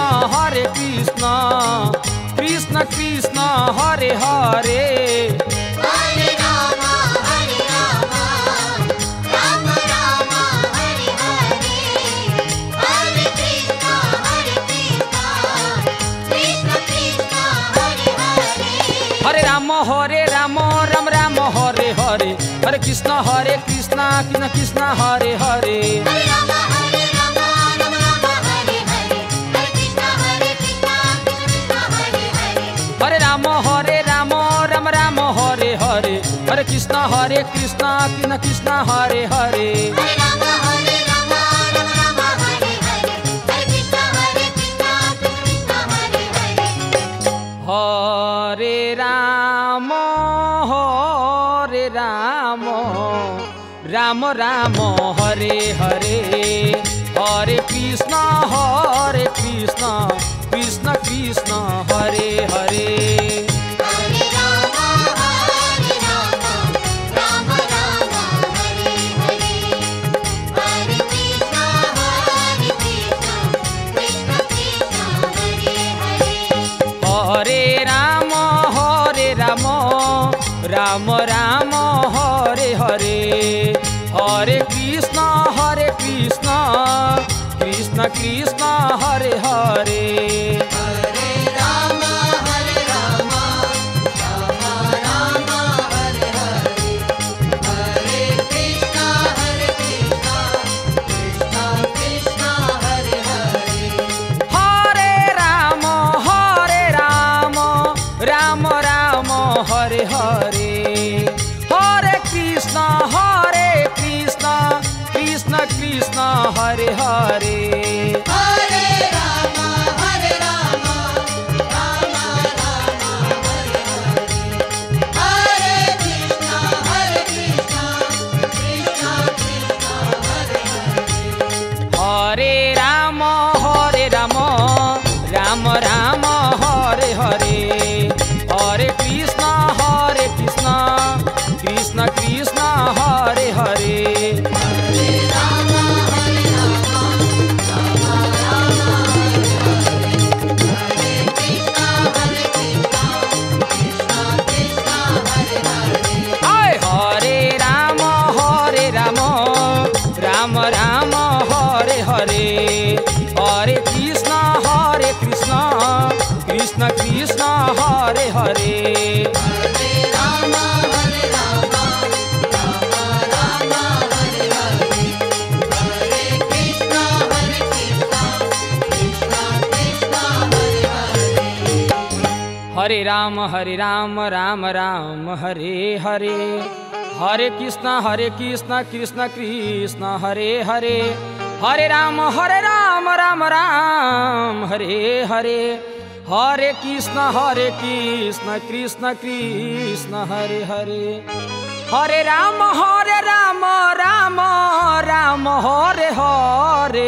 कृष्ण हरे हरे हरे राम हरे राम राम राम हरे हरे हरे कृष्ण हरे कृष्ण कृष्ण कृष्ण हरे हरे हरे राम हरे राम राम राम हरे हरे हरे कृष्ण हरे कृष्ण कृष्ण कृष्ण हरे हरे हरे राम हरे राम राम राम हरे हरे हरे कृष्ण हरे कृष्ण कृष्ण हरे हरे हरे राम हरे राम राम राम हरे हरे हरे कृष्ण हरे कृष्ण कृष्ण कृष्ण हरे हरे हरे राम हरे राम राम राम हरे हरे हरे कृष्ण हरे कृष्ण कृष्ण हरे हरे हरे राम हरे राम राम राम हरे हरे हरे कृष्ण हरे कृष्ण कृष्ण कृष्ण हरे हरे हरे राम हरे राम राम राम हरे हरे हरे कृष्ण हरे कृष्ण कृष्ण कृष्ण हरे हरे हरे राम हरे राम राम राम हरे हरे हरे कृष्ण हरे कृष्ण कृष्ण कृष्ण हरे हरे हरे राम हरे राम राम राम हरे हरे हरे कृष्ण हरे कृष्ण कृष्ण कृष्ण हरे हरे हरे राम हरे राम राम राम हरे हरे हरे कृष्ण हरे कृष्ण कृष्ण कृष्ण हरे हरे हरे राम हरे राम राम राम हरे हरे हरे कृष्ण हरे कृष्ण कृष्ण कृष्ण हरे हरे हरे राम हरे राम राम राम हरे हरे हरे कृष्ण हरे कृष्ण कृष्ण कृष्ण हरे हरे हरे राम हरे राम राम राम हरे हरे हरे कृष्ण हरे कृष्ण कृष्ण कृष्ण हरे हरे आय हरे राम हरे राम राम राम हरे हरे हरे कृष्ण हरे कृष्ण कृष्ण कृष्ण हरे हरे हरे राम हरे राम राम राम हरे हरे हरे कृष्ण हरे कृष्ण कृष्ण कृष्ण हरे हरे हरे राम हरे राम राम राम हरे हरे हरे कृष्ण हरे कृष्ण कृष्ण कृष्ण हरे हरे हरे राम हरे राम राम राम हरे हरे हरे कृष्ण हरे कृष्ण कृष्ण कृष्ण हरे हरे हरे राम हरे राम राम राम हरे हरे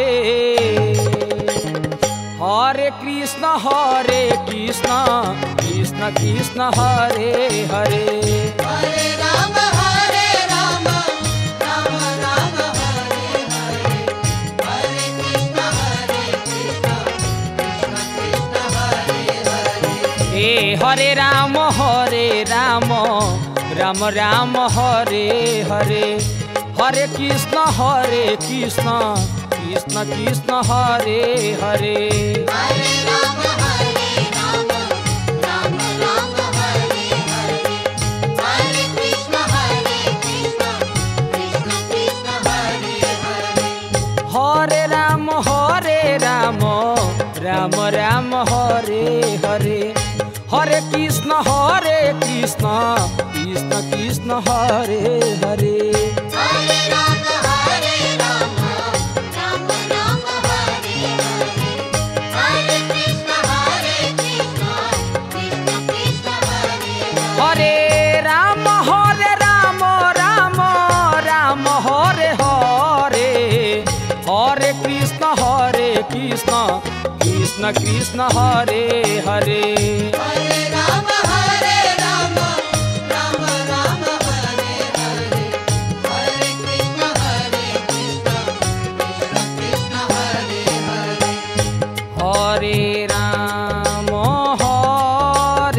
हरे कृष्ण हरे कृष्ण कृष्ण कृष्ण हरे हरे हरे राम हरे राम राम राम हरे हरे हरे कृष्ण हरे कृष्ण कृष्ण कृष्ण हरे हरे हे हरे राम हरे राम राम राम हरे हरे हरे कृष्ण हरे कृष्ण कृष्ण कृष्ण हरे हरे हरे राम हरे राम राम राम हरे हरे हरे कृष्ण हरे कृष्ण कृष्ण कृष्ण हरे हरे हरे राम हरे राम राम राम हरे हरे हरे कृष्ण हरे कृष्ण कृष्ण कृष्ण हरे हरे हरे राम हरे राम राम राम हरे हरे हरे कृष्ण हरे कृष्ण कृष्ण कृष्ण हरे हरे हरे राम हरे राम राम राम हरे हरे हरे कृष्ण हरे कृष्ण कृष्ण कृष्ण हरे हरे हरे राम हरे राम राम राम हरे हरे हरे कृष्ण हरे कृष्ण कृष्ण कृष्ण हरे हरे हरे राम हरे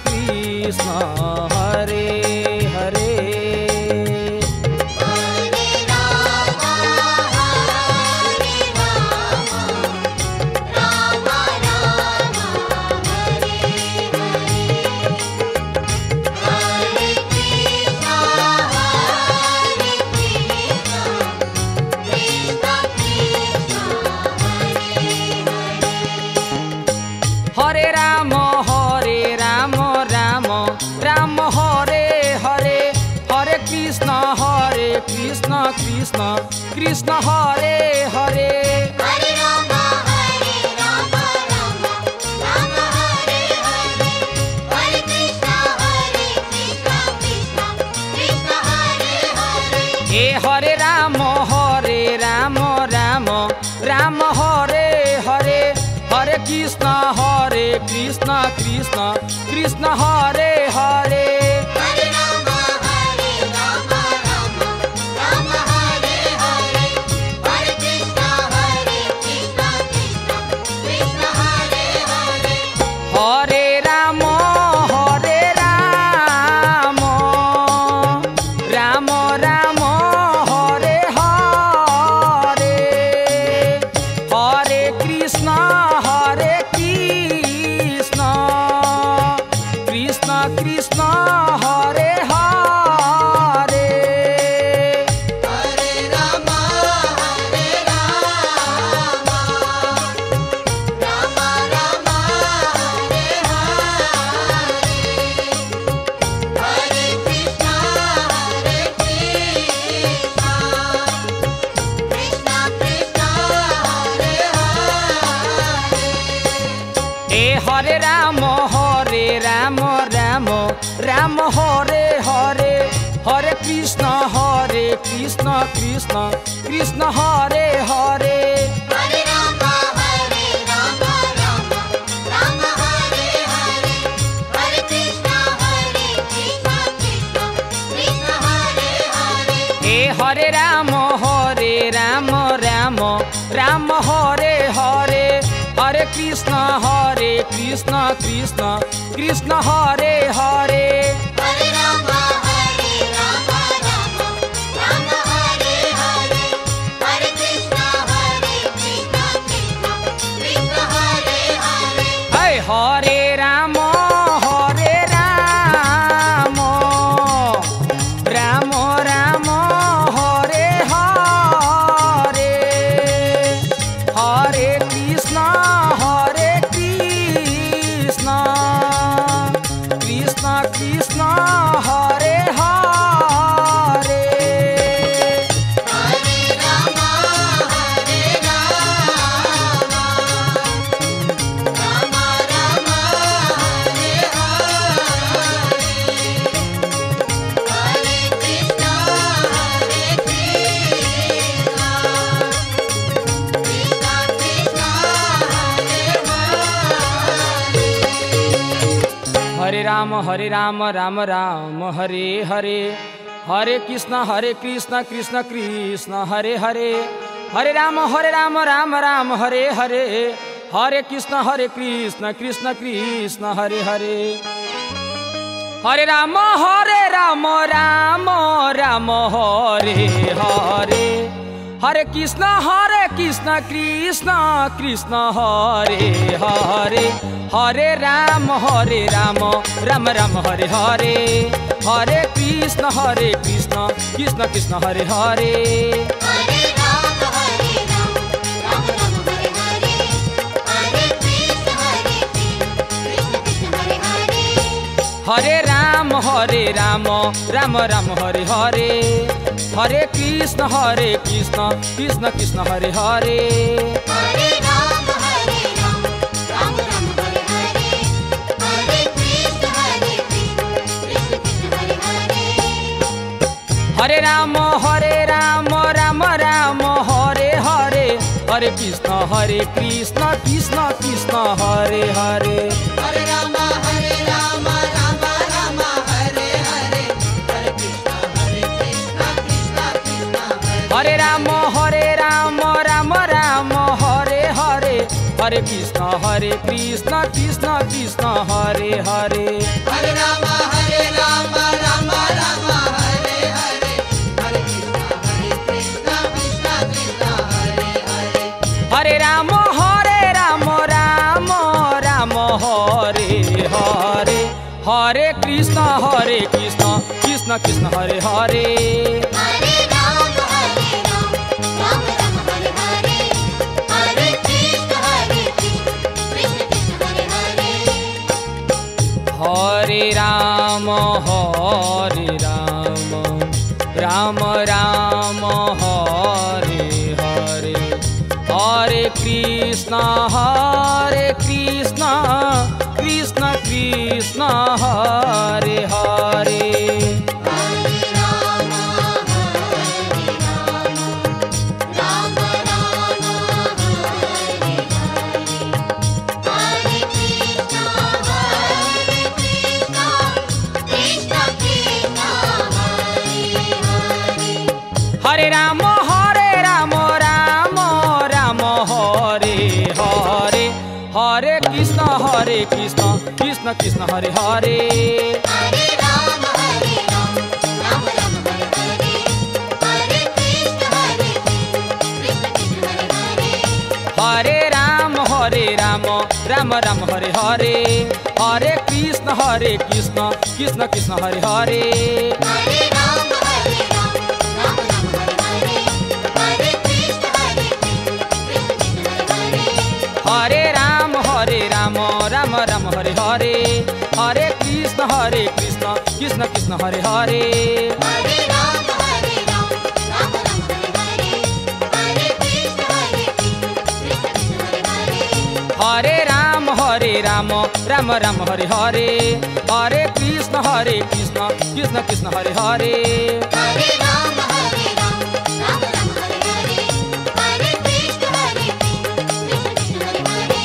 कृष्ण हरे हरे। हरे राम हरे राम राम राम हरे हरे हरे कृष्ण हरे कृष्ण कृष्ण कृष्ण हरे हरे। हरे राम हरे राम राम राम हरे हरे हरे कृष्ण हरे कृष्ण कृष्ण कृष्ण हरे हरे। हे हरे राम हरे राम राम राम हरे हरे हरे कृष्ण हरे कृष्ण कृष्ण कृष्ण हरे हरे। हरे राम हरे राम राम राम हरे हरे हरे कृष्ण हरे कृष्ण कृष्ण कृष्ण हरे हरे। हरे राम हरे राम राम राम हरे हरे हरे कृष्ण हरे कृष्ण कृष्ण कृष्ण हरे हरे। हरे राम हरे राम राम राम हरे हरे हरे कृष्ण हरे कृष्ण कृष्ण कृष्ण हरे हरे। हे हरे राम हरे राम राम राम हरे हरे हरे कृष्ण हरे कृष्ण कृष्ण कृष्ण हरे हरे। हरे राम हरे राम राम राम हरे हरे हरे कृष्ण हरे कृष्ण कृष्ण कृष्ण हरे हरे। हे हरे राम हरे राम राम राम हरे हरे हरे कृष्ण हरे कृष्ण कृष्ण कृष्ण हरे हरे। हरे राम हरे राम राम राम हरे हरे हरे कृष्ण हरे कृष्ण कृष्ण कृष्ण हरे हरे। हे हरे राम हरे राम राम राम हरे हरे हरे कृष्ण हरे कृष्ण कृष्ण कृष्ण हरे हरे। हरे राम हरे राम राम राम हरे हरे हरे कृष्ण हरे कृष्ण कृष्ण कृष्ण हरे हरे। हरे राम हरे राम राम राम हरे हरे हरे कृष्ण हरे कृष्ण कृष्ण कृष्ण हरे हरे हरे राम हरे राम राम राम हरे हरे हरे कृष्ण हरे कृष्ण कृष्ण कृष्ण हरे हरे। हरे राम हरे राम राम राम हरे हरे हरे कृष्ण हरे कृष्ण कृष्ण कृष्ण हरे हरे हरे राम हरे राम राम राम हरे हरे हरे कृष्ण हरे कृष्ण कृष्ण कृष्ण हरे हरे। हरे राम हरे राम राम राम हरे हरे हरे कृष्ण हरे कृष्ण कृष्ण हरे हरे। हरे राम हरे राम राम राम हरे हरे हरे कृष्ण हरे कृष्ण कृष्ण कृष्ण हरे हरे। हरे राम हरे राम राम राम हरे हरे हरे कृष्ण हरे कृष्ण कृष्ण हरे हरे। हरे राम हरे राम राम राम हरे हरे हरे कृष्ण हरे कृष्ण कृष्ण कृष्ण हरे हरे। हरे राम हरे राम राम राम हरे हरे हरे कृष्ण हरे कृष्ण कृष्ण कृष्ण हरे। हरे राम हरे राम राम राम हरे हरे हरे कृष्ण हरे कृष्ण कृष्ण कृष्ण हरे हरे हरे राम हरे राम राम राम हरे हरे हरे कृष्ण हरे कृष्ण कृष्ण कृष्ण हरे हरे हरे राम हरे राम राम राम हरे हरे हरे कृष्ण हरे कृष्ण कृष्ण कृष्ण हरे हरे हरे राम हरे राम राम राम हरे हरे हरे कृष्ण हरे कृष्ण कृष्ण कृष्ण हरे हरे हरे राम हरे राम राम राम हरे हरे हरे कृष्ण हरे कृष्ण कृष्ण कृष्ण हरे हरे हरे राम हरे राम राम राम हरे हरे हरे कृष्ण हरे कृष्ण कृष्ण कृष्ण हरे हरे हरे राम हरे राम राम राम हरे हरे हरे कृष्ण हरे कृष्ण कृष्ण कृष्ण हरे हरे हरे राम हरे राम राम राम हरे हरे हरे कृष्ण हरे कृष्ण कृष्ण हरे हरे हरे राम हरे राम राम राम हरे हरे हरे कृष्ण हरे कृष्ण कृष्ण कृष्ण हरे हरे हरे राम हरे राम राम राम हरे हरे हरे कृष्ण हरे कृष्ण कृष्ण हरे हरे हरे राम हरे राम राम राम हरे हरे हरे कृष्ण हरे कृष्ण कृष्ण कृष्ण हरे हरे हरे राम हरे राम राम राम हरे हरे हरे कृष्ण हरे कृष्ण कृष्ण हरे हरे हरे राम हरे राम राम राम हरे हरे हरे कृष्ण हरे कृष्ण कृष्ण कृष्ण हरे हरे हरे राम हरे राम राम राम हरे हरे हरे कृष्ण हरे कृष्ण कृष्ण हरे हरे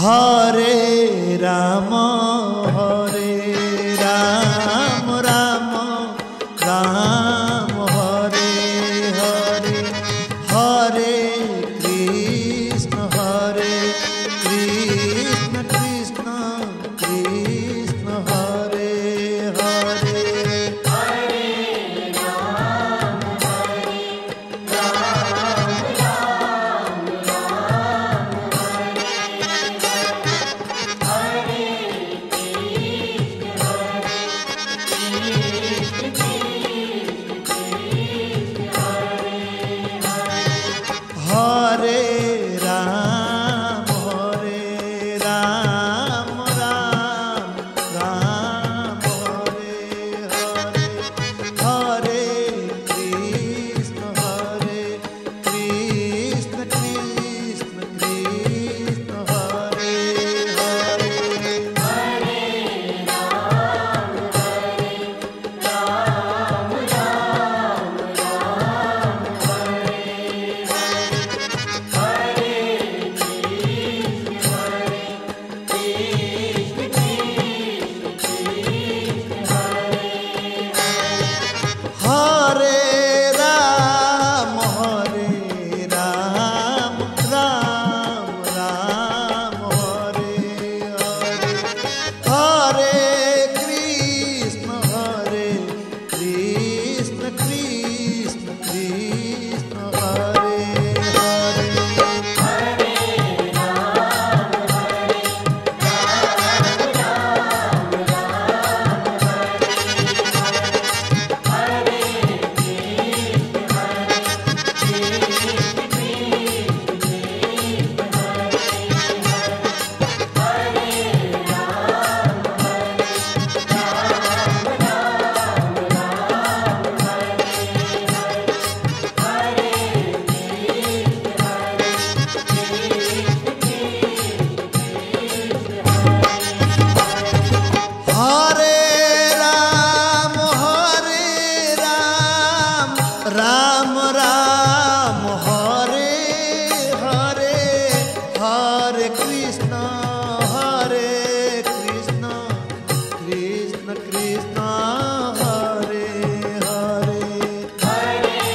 हरे राम हरे राम राम राम हरे हरे हरे कृष्ण हरे कृष्ण कृष्ण कृष्ण हरे हरे हरे राम हरे राम राम राम हरे हरे हरे कृष्ण हरे कृष्ण कृष्ण कृष्ण हरे हरे हरे राम हरे राम राम राम हरे हरे हरे कृष्ण हरे कृष्ण कृष्ण कृष्ण हरे हरे हरे राम हरे राम राम राम हरे हरे हरे कृष्ण हरे कृष्ण कृष्ण कृष्ण हरे हरे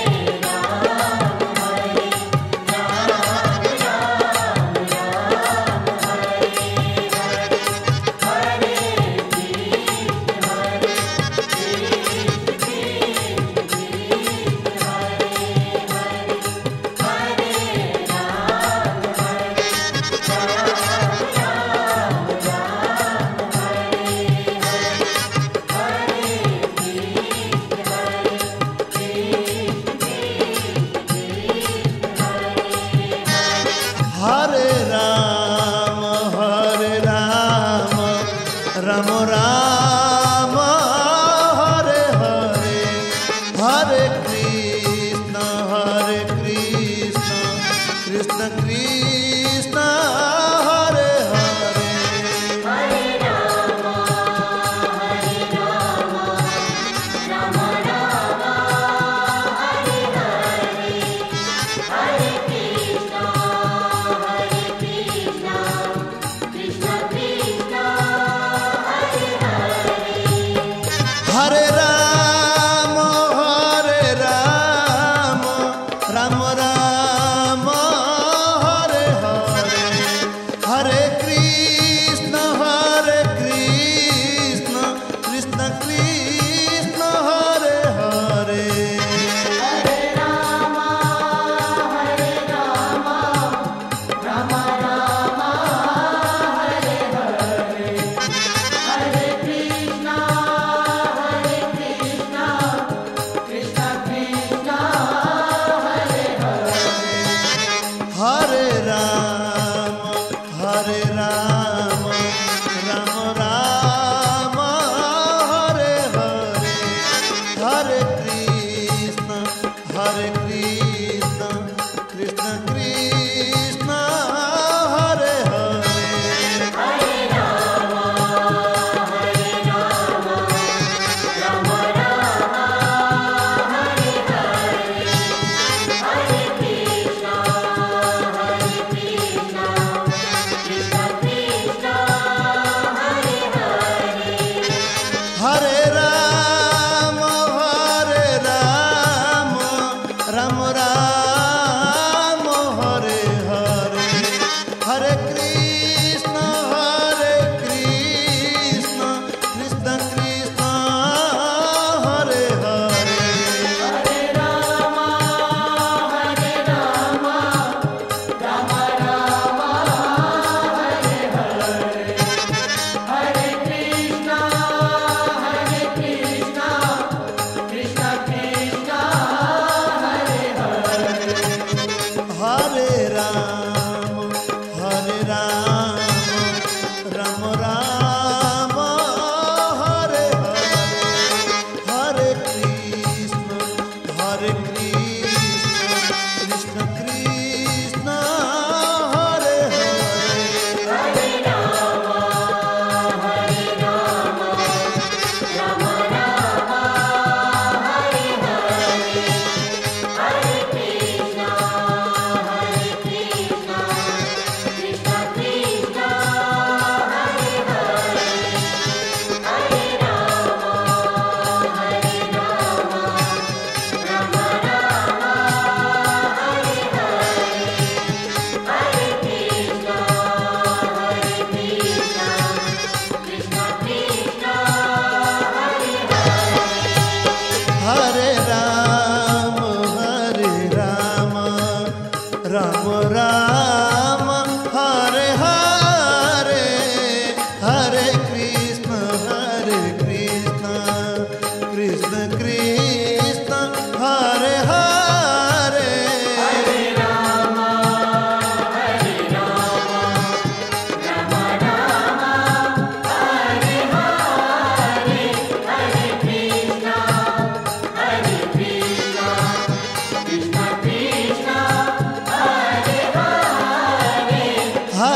हरे राम हरे राम राम राम हरे हरे हरे कृष्ण हरे कृष्ण कृष्ण कृष्ण हरे हरे हरे राम हरे राम राम राम हरे हरे हरे कृष्ण हरे कृष्ण कृष्ण कृष्ण हरे हरे हरे राम हरे राम राम राम हरे हरे हरे कृष्ण हरे Krishna Krishna Krishna Hare Hare Hare Krishna, Hare Krishna,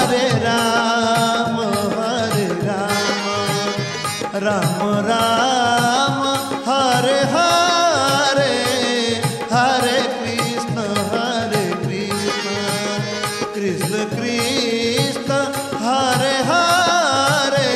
हरे राम हरे राम राम राम हरे हरे हरे कृष्ण हरे कृष्ण कृष्ण कृष्ण हरे हरे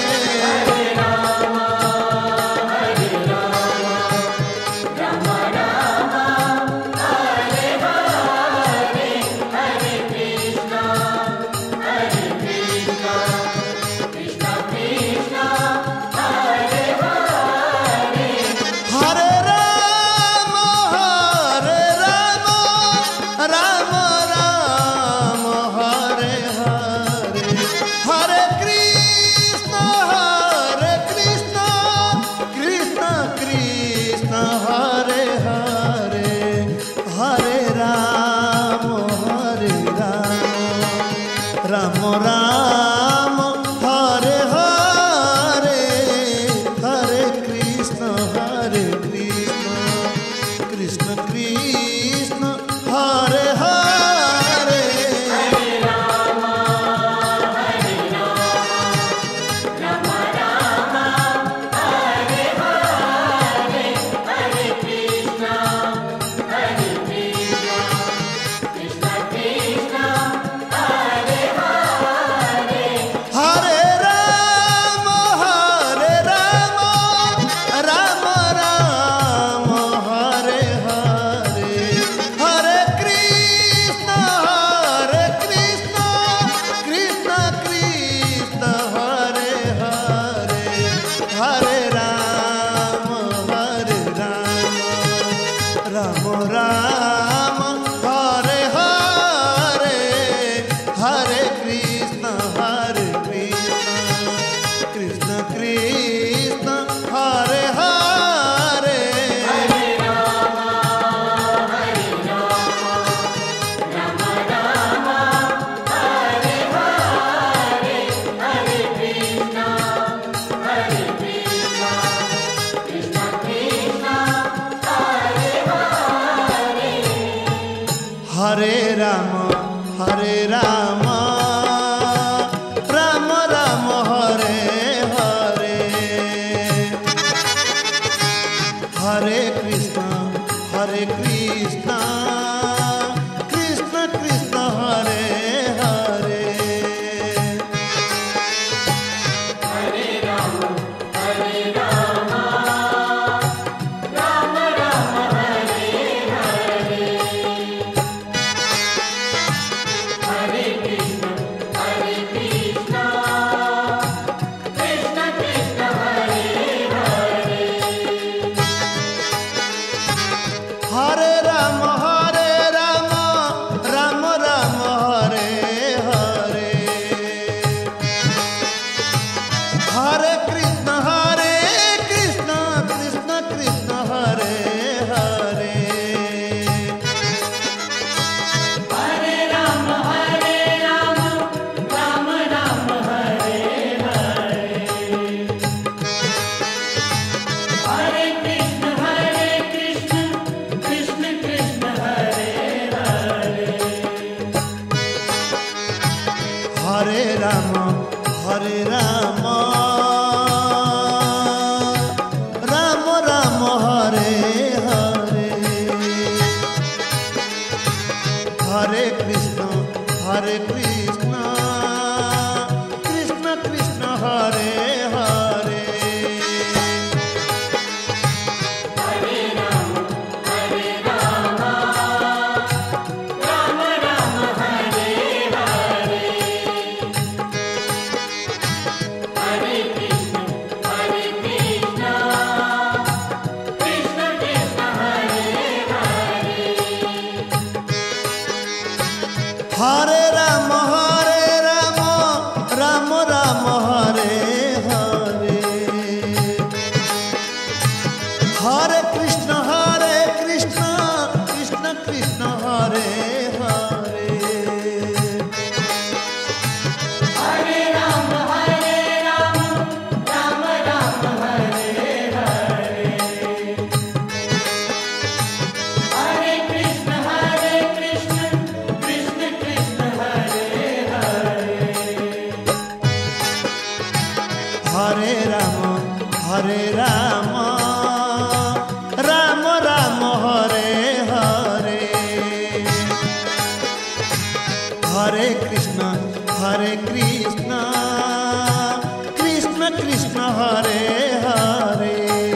हरे राम हरे राम राम राम हरे हरे हरे कृष्ण हरे कृष्ण कृष्ण कृष्ण हरे हरे हरे राम हरे राम राम राम हरे हरे हरे कृष्ण हरे कृष्ण कृष्ण कृष्ण हरे हरे हरे राम हरे राम राम राम हरे हरे हरे कृष्ण हरे कृष्ण कृष्ण कृष्ण हरे हरे हरे राम हरे राम राम राम हरे हरे हरे कृष्ण हरे कृष्ण कृष्ण कृष्ण हरे हरे हरे राम हरे राम राम राम हरे हरे हरे कृष्ण हरे कृष्ण कृष्ण कृष्ण हरे हरे हरे राम हरे राम राम राम हरे हरे हरे कृष्ण हरे कृष्ण कृष्ण कृष्ण हरे हरे हरे राम हरे राम राम राम हरे हरे हरे कृष्ण हरे कृष्ण कृष्ण कृष्ण हरे हरे हरे राम हरे राम राम राम हरे हरे हरे कृष्ण हरे कृष्ण कृष्ण कृष्ण हरे हरे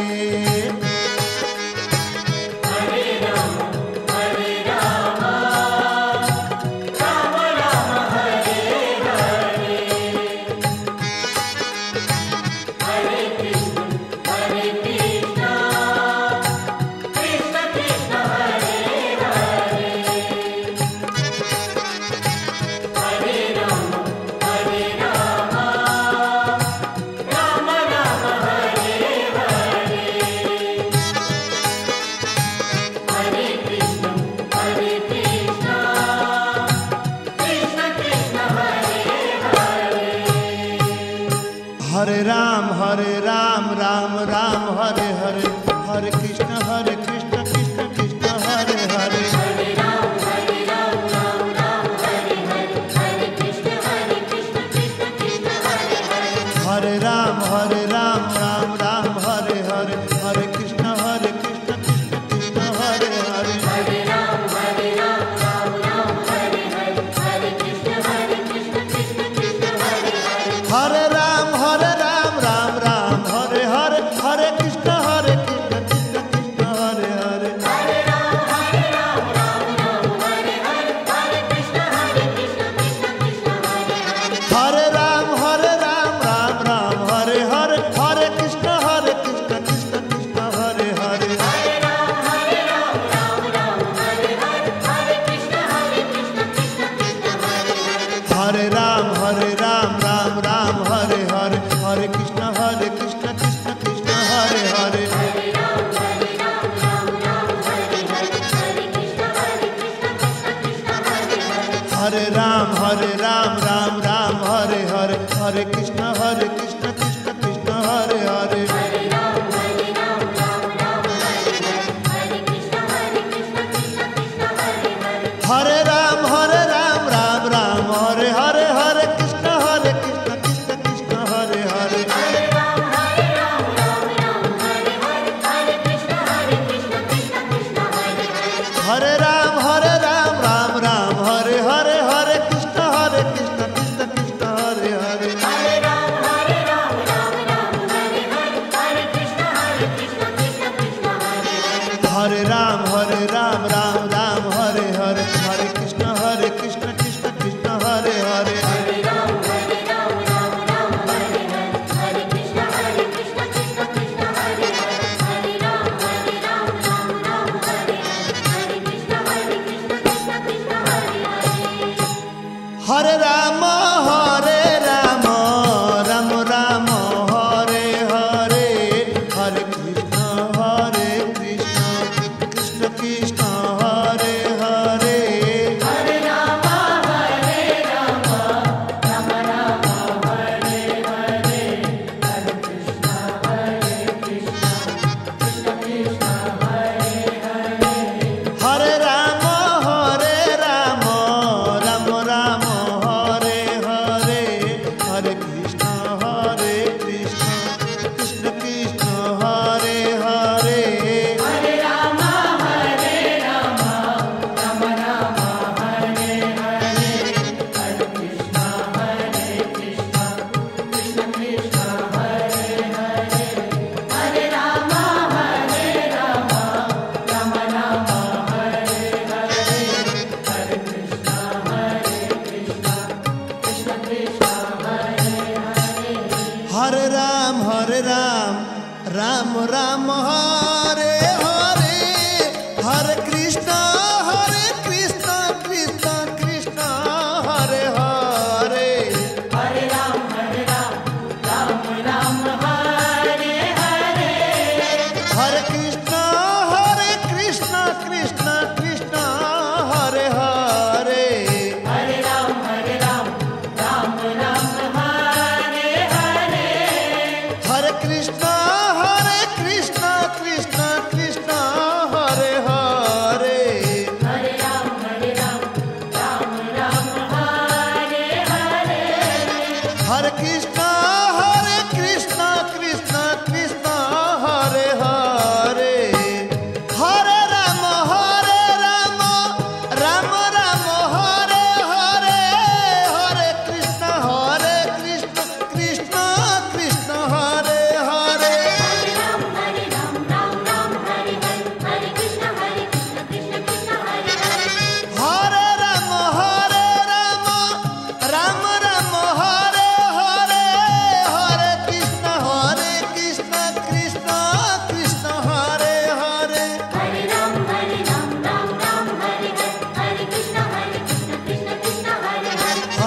हरे राम हरे राम राम राम हरे हरे हरे कृष्ण हरे कृष्ण कृष्ण कृष्ण हरे हरे हरे राम हरे राम राम राम हरे हरे हरे कृष्ण हरे कृष्ण कृष्ण कृष्ण हरे हरे हरे राम हरे राम राम राम हरे हरे हरे कृष्ण हरे कृष्ण कृष्ण कृष्ण हरे हरे हरे राम हरे राम राम राम हरे हरे हरे कृष्ण हरे कृष्ण कृष्ण कृष्ण हरे हरे हरे राम हरे राम राम राम हरे हरे हरे कृष्ण हरे कृष्ण कृष्ण कृष्ण हरे हरे हरे राम हरे राम राम राम हरे हरे हरे कृष्ण हरे कृष्ण कृष्ण कृष्ण हरे हरे हरे राम हरे राम राम राम हरे हरे हरे कृष्ण हरे कृष्ण कृष्ण कृष्ण हरे हरे हरे राम हरे राम राम राम हरे हरे हरे कृष्ण हरे कृष्ण कृष्ण कृष्ण हरे हरे हरे राम हरे राम राम राम हरे हरे हरे कृष्ण हरे कृष्ण कृष्ण कृष्ण हरे हरे हरे राम हरे राम राम राम हरे हरे हरे कृष्ण हरे कृष्ण कृष्ण कृष्ण हरे हरे हरे राम हरे राम राम राम हरे हरे हरे कृष्ण हरे कृष्ण कृष्ण कृष्ण हरे हरे हरे राम हरे राम राम राम हरे हरे हरे कृष्ण हरे कृष्ण कृष्ण कृष्ण हरे हरे हरे राम हरे राम राम राम हरे हरे हरे कृष्ण हरे कृष्ण कृष्ण कृष्ण हरे हरे हरे राम हरे राम राम राम हरे हरे हरे कृष्ण हरे कृष्ण कृष्ण कृष्ण हरे हरे हरे राम हरे राम राम राम हरे हरे हरे कृष्ण हरे कृष्ण कृष्ण कृष्ण हरे हरे हरे राम हरे राम राम राम हरे हरे हरे कृष्ण हरे कृष्ण कृष्ण कृष्ण हरे हरे हरे राम हरे राम राम राम हरे हरे हरे कृष्ण हरे कृष्ण कृष्ण कृष्ण हरे हरे हरे राम हरे राम राम राम हरे हरे हरे कृष्ण हरे कृष्ण कृष्ण कृष्ण हरे हरे हरे राम हरे राम राम राम हरे हरे हरे कृष्ण हरे कृष्ण कृष्ण कृष्ण हरे हरे हरे राम हरे राम राम राम हरे हरे हरे कृष्ण हरे कृष्ण कृष्ण कृष्ण हरे हरे हरे राम हरे राम राम राम हरे हरे हरे कृष्ण हरे कृष्ण कृष्ण कृष्ण हरे हरे हरे राम हरे राम राम राम हरे हरे हरे कृष्ण हरे कृष्ण कृष्ण कृष्ण हरे हरे हरे राम हरे राम राम राम हरे हरे हरे कृष्ण हरे कृष्ण कृष्ण कृष्ण हरे हरे हरे राम हरे राम राम राम हरे हरे हरे कृष्ण हरे कृष्ण कृष्ण कृष्ण हरे हरे हरे राम हरे राम राम राम हरे हरे हरे कृष्ण हरे कृष्ण कृष्ण कृष्ण हरे हरे हरे राम हरे राम राम राम हरे हरे हरे कृष्ण हरे कृष्ण कृष्ण कृष्ण हरे हरे हरे राम हरे राम राम राम हरे हरे हरे कृष्ण हरे कृष्ण कृष्ण कृष्ण हरे हरे हरे राम हरे राम राम राम हरे हरे हरे कृष्ण हरे कृष्ण कृष्ण कृष्ण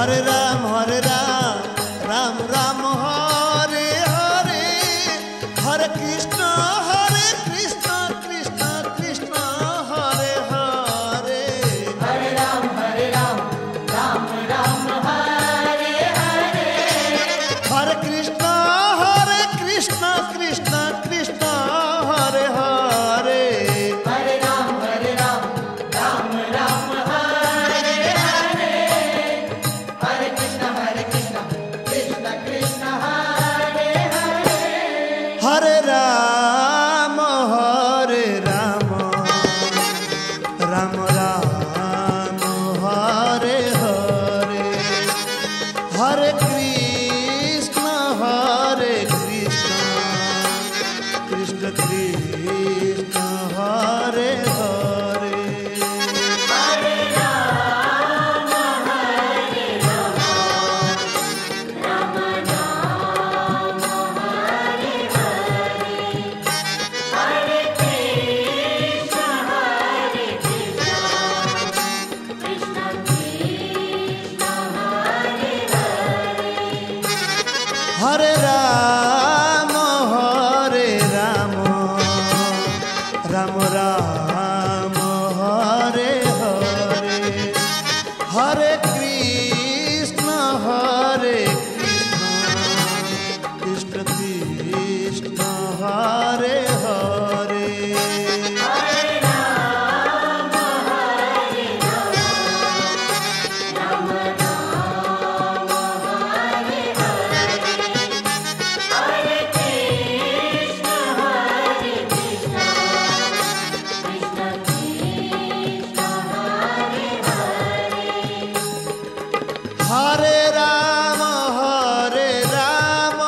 हरे राम हरे राम राम राम हरे हरे हरे कृष्ण हरे कृष्ण कृष्ण कृष्ण हरे हरे हरे राम हरे राम राम राम हरे हरे हरे कृष्ण हरे कृष्ण कृष्ण कृष्ण हरे हरे हरे राम हरे राम राम राम हरे हरे हरे कृष्ण हरे कृष्ण कृष्ण कृष्ण हरे हरे हरे राम हरे राम राम राम हरे हरे हरे कृष्ण हरे कृष्ण कृष्ण कृष्ण हरे हरे हरे राम हरे राम राम राम हरे हरे हरे कृष्ण हरे कृष्ण कृष्ण कृष्ण हरे हरे हरे राम हरे राम राम राम हरे हरे हरे कृष्ण हरे कृष्ण कृष्ण कृष्ण हरे हरे हरे राम हरे राम राम राम हरे हरे हरे कृष्ण हरे कृष्ण कृष्ण कृष्ण हरे हरे हरे राम हरे राम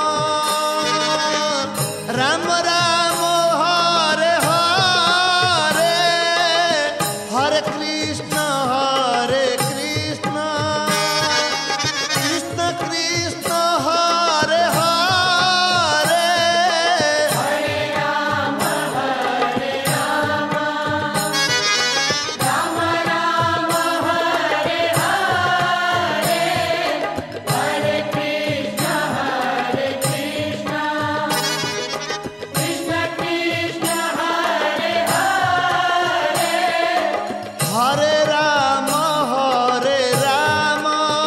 राम राम हरे हरे हरे कृष्ण हरे कृष्ण कृष्ण कृष्ण हरे हरे हरे राम हरे राम राम राम हरे हरे हरे कृष्ण हरे कृष्ण कृष्ण कृष्ण हरे हरे हरे राम हरे राम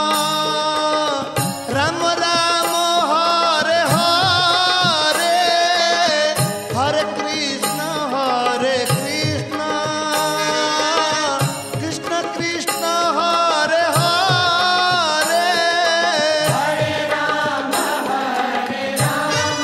राम राम हरे हरे हरे कृष्ण हरे कृष्ण कृष्ण कृष्ण हरे हरे हरे राम हरे राम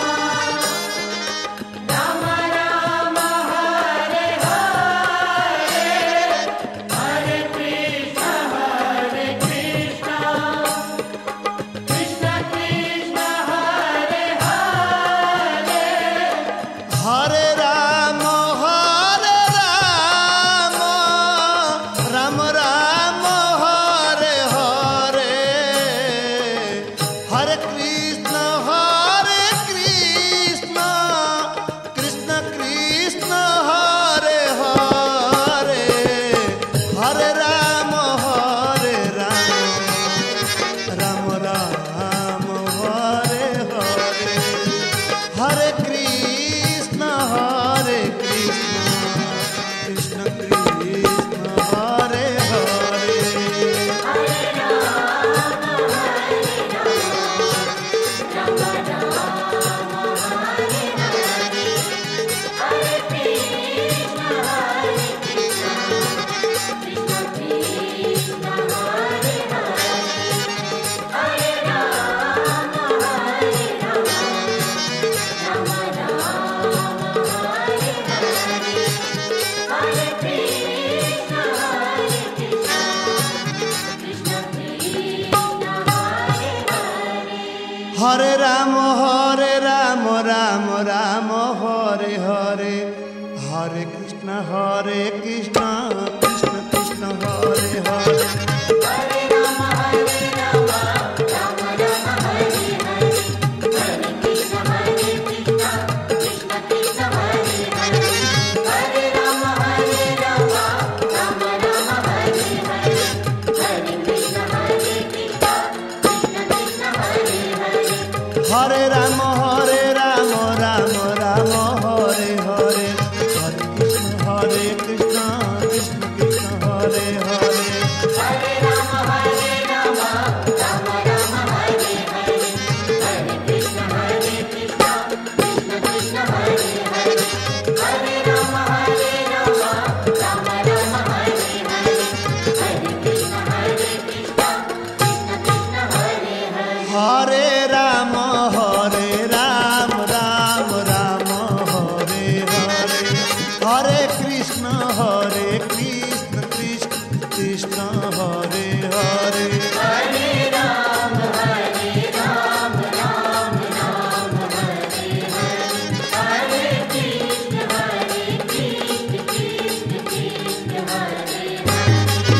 राम राम हरे हरे हरे कृष्ण हरे कृष्ण कृष्ण कृष्ण हरे हरे हरे राम हरे राम राम राम हरे हरे हरे कृष्ण हरे कृष्ण कृष्ण कृष्ण हरे हरे हरे राम हरे राम राम राम हरे हरे हरे कृष्ण हरे कृष्ण कृष्ण कृष्ण हरे हरे हरे राम हरे राम राम राम हरे हरे हरे कृष्ण हरे कृष्ण कृष्ण कृष्ण हरे हरे हरे राम हरे राम राम राम हरे हरे हरे कृष्ण हरे कृष्ण कृष्ण कृष्ण हरे हरे हरे राम हरे राम राम राम हरे हरे हरे कृष्ण हरे कृष्ण कृष्ण कृष्ण हरे हरे हरे राम हरे राम राम राम हरे हरे हरे कृष्ण हरे कृष्ण कृष्ण कृष्ण हरे हरे हरे राम हरे राम राम राम हरे हरे हरे कृष्ण हरे कृष्ण हरे राम हरे राम राम राम हरे हरे हरे कृष्ण हरे कृष्ण कृष्ण कृष्ण हरे हरे हरे राम हरे राम राम राम हरे हरे हरे कृष्ण हरे कृष्ण कृष्ण कृष्ण हरे हरे हरे राम हरे राम राम राम हरे हरे हरे कृष्ण हरे कृष्ण कृष्ण कृष्ण हरे हरे हरे राम हरे राम राम राम हरे हरे हरे कृष्ण हरे कृष्ण कृष्ण कृष्ण हरे हरे हरे राम हरे राम राम राम हरे हरे हरे कृष्ण हरे कृष्ण कृष्ण कृष्ण हरे हरे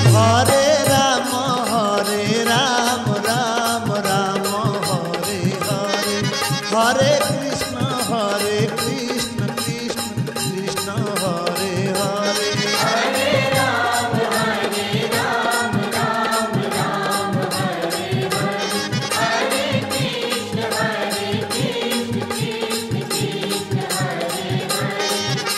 हरे राम हरे राम राम राम हरे हरे हरे कृष्ण हरे कृष्ण कृष्ण कृष्ण हरे हरे हरे राम हरे राम राम राम हरे हरे हरे कृष्ण हरे कृष्ण कृष्ण कृष्ण हरे हरे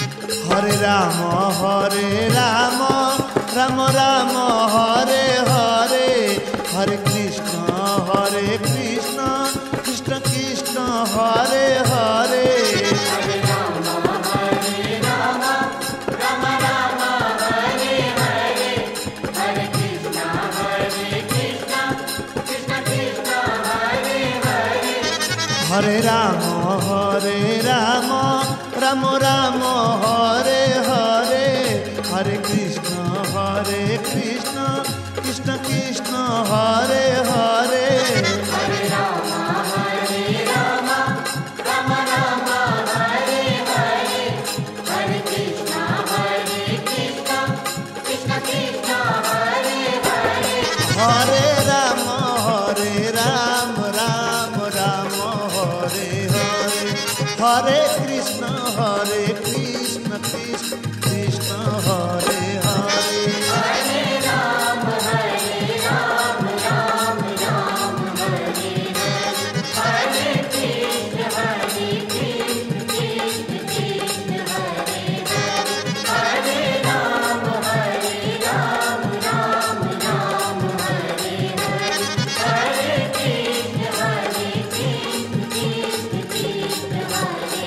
हरे राम हरे राम राम राम हरे हरे हरे कृष्ण हरे कृष्ण कृष्ण कृष्ण हरे हरे हरे राम हरे राम राम राम हरे हरे हरे कृष्ण हरे कृष्ण कृष्ण कृष्ण हरे हरे हरे राम हरे राम राम राम हरे हरे हरे कृष्ण हरे कृष्ण कृष्ण कृष्ण हरे हरे हरे राम हरे राम राम राम हरे हरे हरे कृष्ण हरे कृष्ण कृष्ण कृष्ण हरे हरे हरे राम हरे राम राम राम हरे हरे हरे कृष्ण हरे कृष्ण कृष्ण कृष्ण हरे हरे हरे राम हरे राम राम राम हरे हरे हरे कृष्ण हरे कृष्ण कृष्ण कृष्ण हरे हरे हरे राम हरे राम राम राम हरे हरे हरे कृष्ण हरे कृष्ण कृष्ण कृष्ण हरे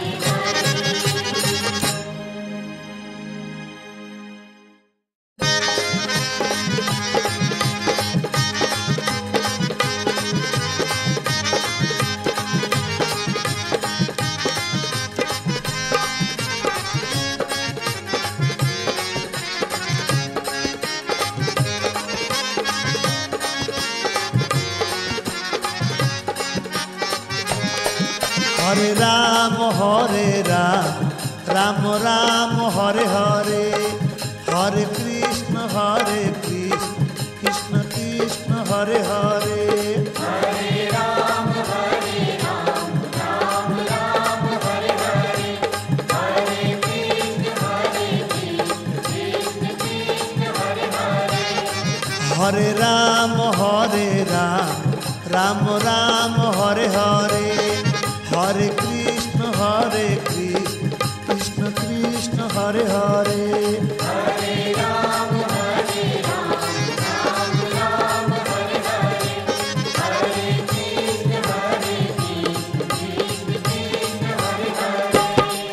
हरे राम हरे राम राम राम हरे हरे हरे कृष्ण हरे कृष्ण कृष्ण कृष्ण हरे हरे हरे राम हरे राम राम राम हरे हरे हरे कृष्ण हरे कृष्ण कृष्ण कृष्ण हरे हरे हरे राम हरे राम राम राम हरे हरे हरे कृष्ण हरे कृष्ण कृष्ण कृष्ण हरे हरे हरे राम हरे राम राम राम हरे हरे हरे कृष्ण हरे कृष्ण कृष्ण कृष्ण हरे हरे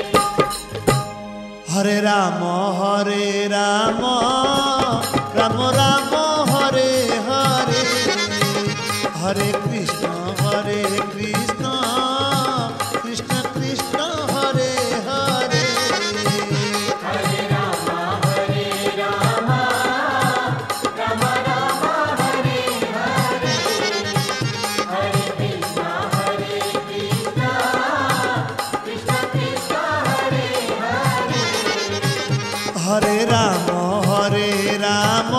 हरे राम हरे राम राम राम हरे हरे हरे कृष्ण हरे कृष्ण कृष्ण कृष्ण हरे हरे हरे राम हरे राम राम राम हरे हरे हरे कृष्ण हरे कृष्ण कृष्ण कृष्ण हरे हरे हरे राम हरे राम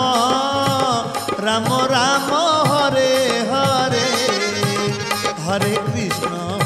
राम राम हरे हरे हरे कृष्ण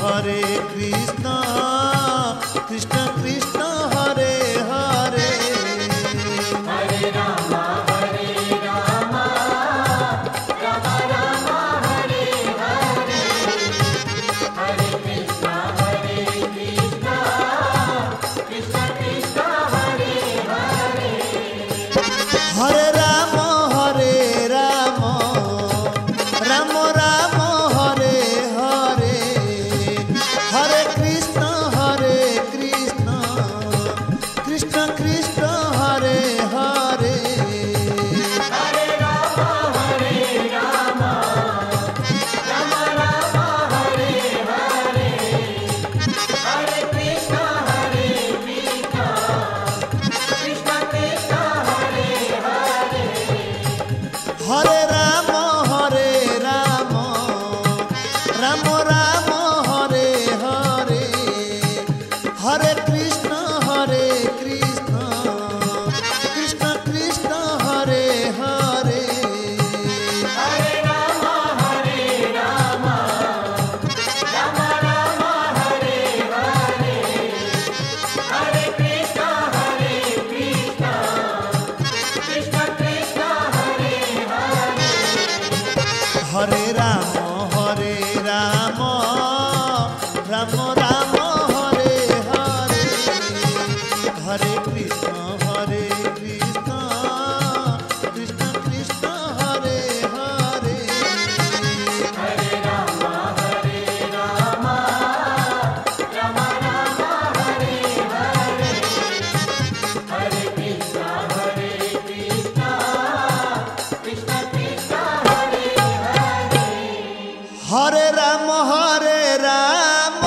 हरे राम हरे राम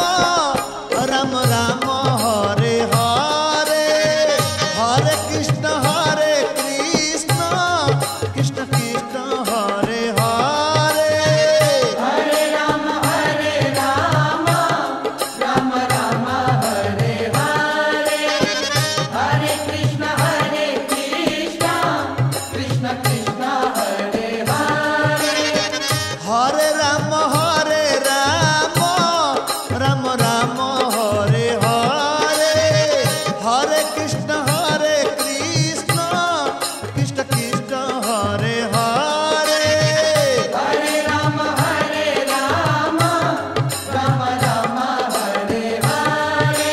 राम राम हरे हरे हरे कृष्ण हरे कृष्ण कृष्ण कृष्ण हरे हरे हरे राम हरे राम राम राम हरे हरे हरे कृष्ण हरे कृष्ण कृष्ण कृष्ण हरे हरे हरे राम हरे राम राम राम हरे हरे हरे कृष्ण हरे कृष्ण कृष्ण कृष्ण हरे हरे हरे राम हरे राम राम राम हरे हरे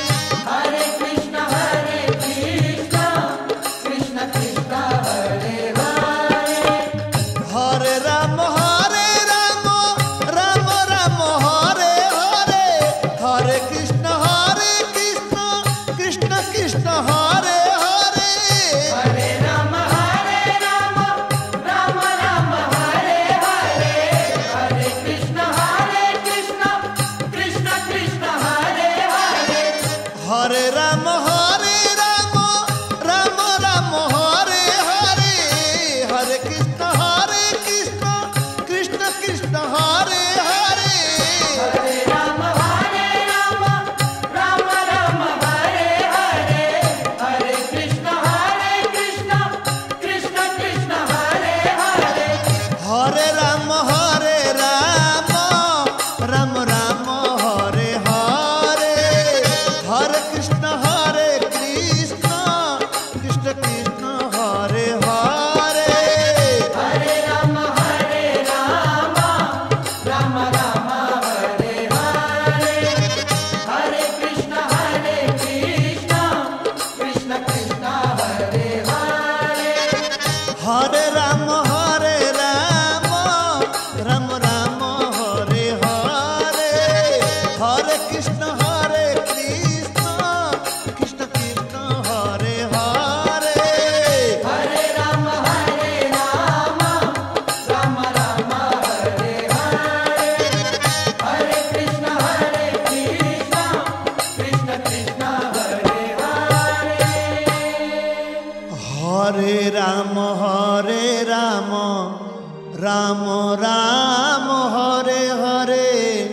हरे कृष्ण हरे कृष्ण कृष्ण कृष्ण हरे हरे हरे राम हरे राम राम राम हरे हरे हरे कृष्ण हरे कृष्ण कृष्ण कृष्ण हरे हरे हरे राम हरे राम राम राम हरे हरे हरे कृष्ण हरे कृष्ण कृष्ण कृष्ण हरे हरे हरे राम हरे राम राम राम हरे हरे हरे कृष्ण हरे कृष्ण कृष्ण कृष्ण हरे हरे हरे राम हरे राम राम राम हरे हरे हरे कृष्ण हरे कृष्ण कृष्ण कृष्ण हरे हरे हरे राम हरे राम राम राम हरे हरे हरे कृष्ण हरे कृष्ण कृष्ण कृष्ण हरे हरे हरे राम हरे राम राम राम हरे हरे हरे कृष्ण हरे कृष्ण कृष्ण कृष्ण हरे हरे हरे राम हरे राम राम राम हरे हरे हरे कृष्ण हरे कृष्ण कृष्ण कृष्ण हरे हरे हरे राम हरे राम राम राम हरे हरे हरे कृष्ण हरे कृष्ण कृष्ण कृष्ण हरे हरे हरे राम हरे राम राम राम हरे हरे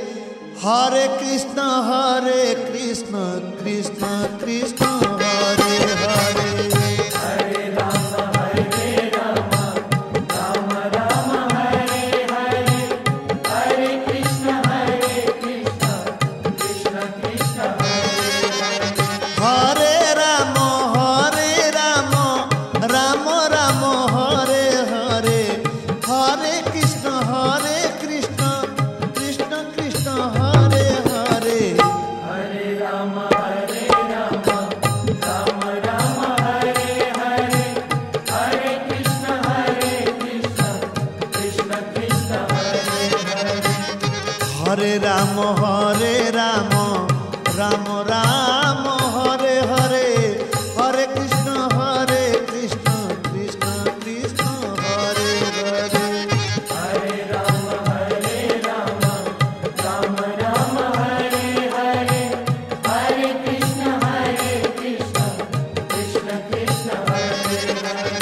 हरे कृष्ण हरे कृष्ण कृष्ण कृष्ण हरे हरे हरे राम हरे राम राम राम हरे हरे हरे कृष्ण हरे कृष्ण कृष्ण कृष्ण हरे हरे हरे राम हरे राम राम राम हरे हरे हरे कृष्ण हरे कृष्ण कृष्ण कृष्ण हरे हरे हरे राम हरे राम राम राम हरे हरे हरे कृष्ण हरे कृष्ण कृष्ण कृष्ण हरे हरे हरे राम हरे राम राम राम हरे हरे हरे कृष्ण हरे कृष्ण कृष्ण कृष्ण हरे हरे हरे राम हरे राम राम राम हरे हरे हरे कृष्ण हरे कृष्ण कृष्ण कृष्ण हरे हरे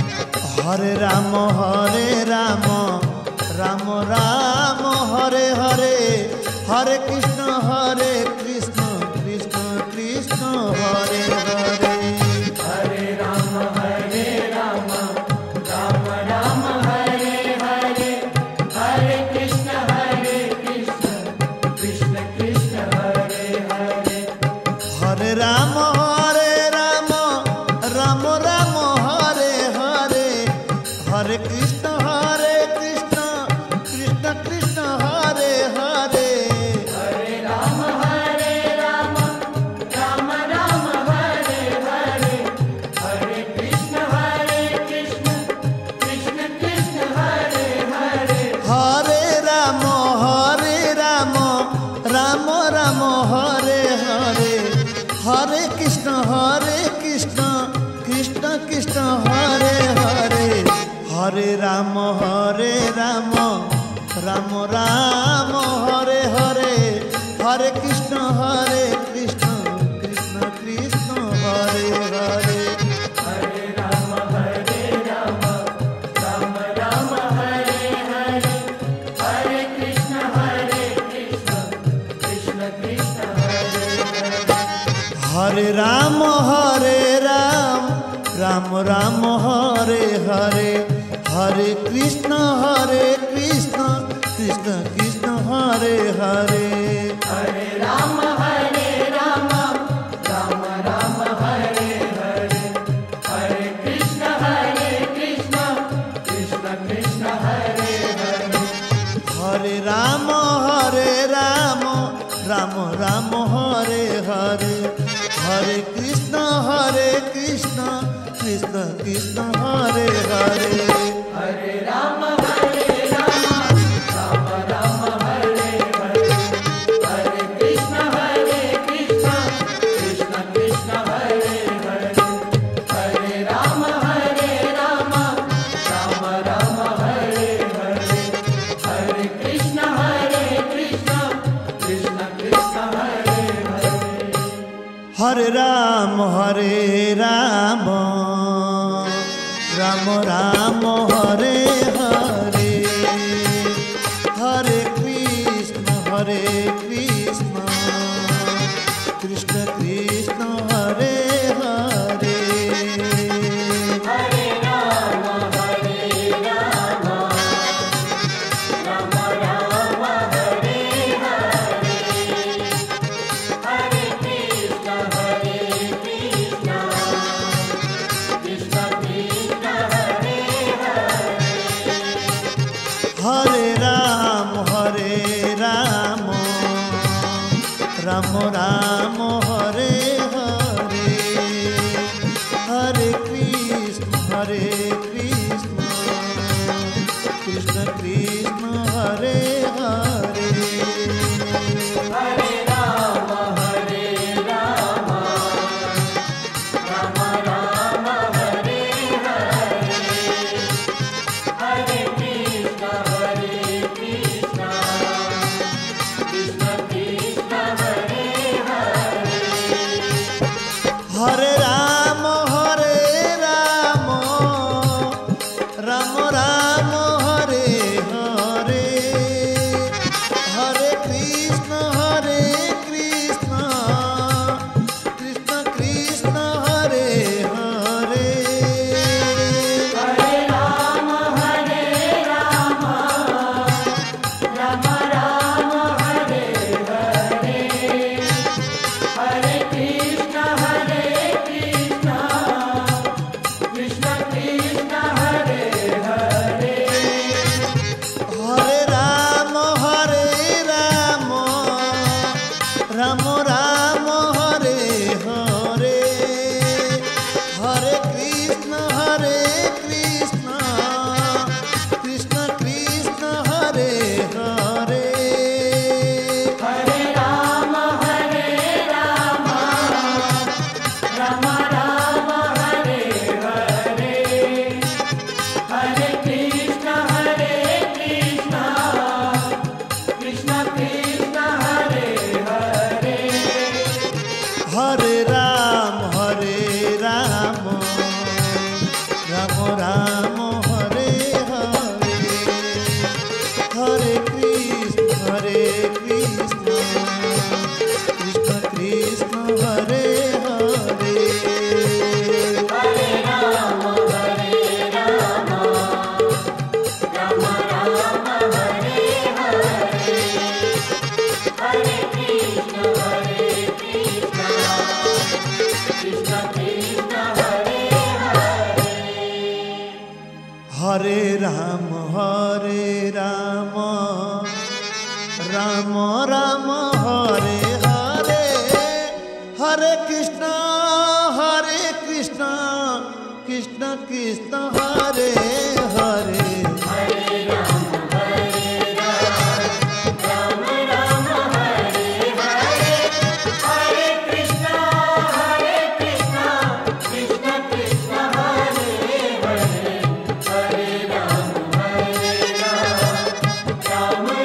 हरे राम हरे राम राम राम हरे हरे हरे कृष्ण हरे कृष्ण कृष्ण कृष्ण हरे हरे हरे राम हरे राम राम राम हरे हरे हरे कृष्ण हरे कृष्ण कृष्ण कृष्ण हरे हरे हरे राम हरे राम राम राम हरे हरे हरे कृष्ण हरे कृष्ण कृष्ण कृष्ण हरे हरे हरे राम हरे राम राम राम हरे हरे हरे कृष्ण हरे कृष्ण कृष्ण कृष्ण हरे हरे हरे राम हरे राम राम राम हरे हरे हरे कृष्ण हरे कृष्ण कृष्ण कृष्ण हरे हरे हरे राम हरे राम राम राम हरे हरे हरे कृष्ण हरे कृष्ण कृष्ण कृष्ण हरे हरे हरे राम हरे राम राम राम हरे हरे हरे कृष्ण हरे कृष्ण कृष्ण कृष्ण हरे हरे हरे राम हरे राम राम राम हरे हरे हरे कृष्ण हरे कृष्ण कृष्ण कृष्ण हरे हरे हरे राम हरे राम राम राम हरे हरे हरे कृष्ण हरे कृष्ण कृष्ण कृष्ण हरे हरे हरे राम हरे राम राम राम हरे हरे हरे कृष्ण हरे कृष्ण कृष्ण कृष्ण हरे हरे हरे राम हरे राम राम राम हरे हरे हरे कृष्ण हरे कृष्ण कृष्ण कृष्ण हरे हरे हरे राम हरे राम राम राम हरे हरे हरे कृष्ण हरे कृष्ण कृष्ण कृष्ण हरे हरे हरे राम हरे राम राम राम हरे हरे हरे कृष्ण हरे कृष्ण कृष्ण कृष्ण हरे हरे हरे राम हरे राम राम राम हरे हरे हरे कृष्ण हरे कृष्ण कृष्ण कृष्ण हरे हरे हरे राम हरे राम राम राम हरे हरे हरे कृष्ण हरे कृष्ण कृष्ण कृष्ण हरे हरे हरे राम हरे राम राम राम हरे हरे हरे कृष्ण हरे कृष्ण कृष्ण कृष्ण हरे हरे हरे राम हरे राम राम राम हरे हरे हरे कृष्ण हरे कृष्ण कृष्ण कृष्ण हरे हरे हरे राम हरे राम राम राम हरे हरे हरे कृष्ण हरे कृष्ण कृष्ण कृष्ण हरे हरे हरे राम हरे राम राम राम हरे हरे हरे कृष्ण हरे कृष्ण कृष्ण कृष्ण हरे हरे हरे राम हरे राम राम राम हरे हरे हरे कृष्ण हरे कृष्ण कृष्ण कृष्ण हरे हरे हरे राम हरे राम राम राम हरे हरे हरे कृष्ण हरे कृष्ण कृष्ण कृष्ण हरे हरे हरे राम हरे राम राम राम हरे हरे हरे कृष्ण हरे कृष्ण कृष्ण कृष्ण हरे हरे हरे राम हरे राम राम राम हरे हरे हरे कृष्ण हरे कृष्ण कृष्ण कृष्ण हरे हरे हरे राम हरे राम राम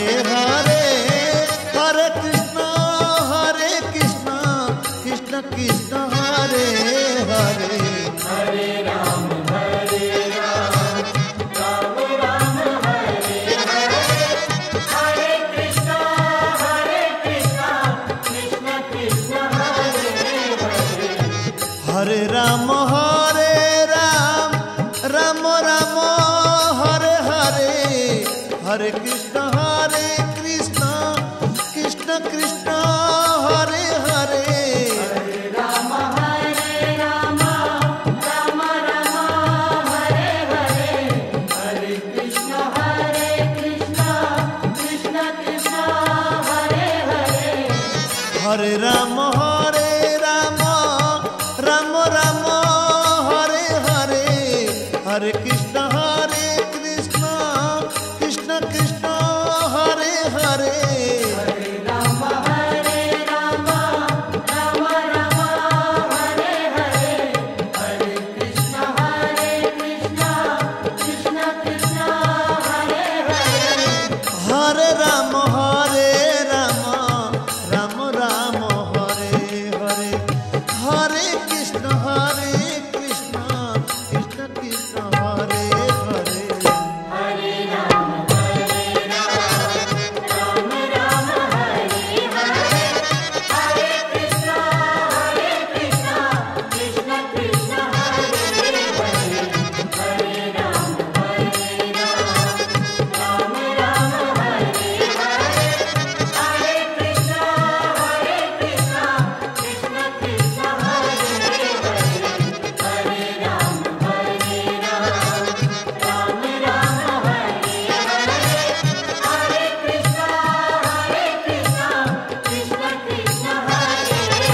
हरे हरे हरे कृष्ण हरे कृष्ण कृष्ण कृष्ण हरे हरे हरे राम हरे राम राम राम हरे हरे हरे कृष्णा हरे कृष्णा कृष्ण कृष्ण हरे हरे हरे राम हरे राम राम राम हरे हरे हरे कृष्ण हरे कृष्ण कृष्ण कृष्ण हरे हरे हरे राम हरे राम राम राम हरे हरे हरे कृष्ण हरे कृष्ण कृष्ण कृष्ण हरे हरे हरे राम हरे राम राम राम हरे हरे हरे कृष्ण हरे कृष्ण कृष्ण कृष्ण हरे हरे हरे राम हरे राम राम राम हरे हरे हरे कृष्ण हरे कृष्ण कृष्ण कृष्ण हरे हरे हरे राम हरे राम राम राम हरे हरे हरे कृष्ण हरे कृष्ण कृष्ण कृष्ण हरे हरे हरे राम हरे राम राम राम हरे हरे हरे कृष्ण हरे कृष्ण कृष्ण कृष्ण हरे हरे हरे राम हरे राम राम राम हरे हरे हरे कृष्ण हरे कृष्ण कृष्ण कृष्ण हरे हरे हरे राम हरे राम राम राम हरे हरे हरे कृष्ण हरे कृष्ण कृष्ण कृष्ण हरे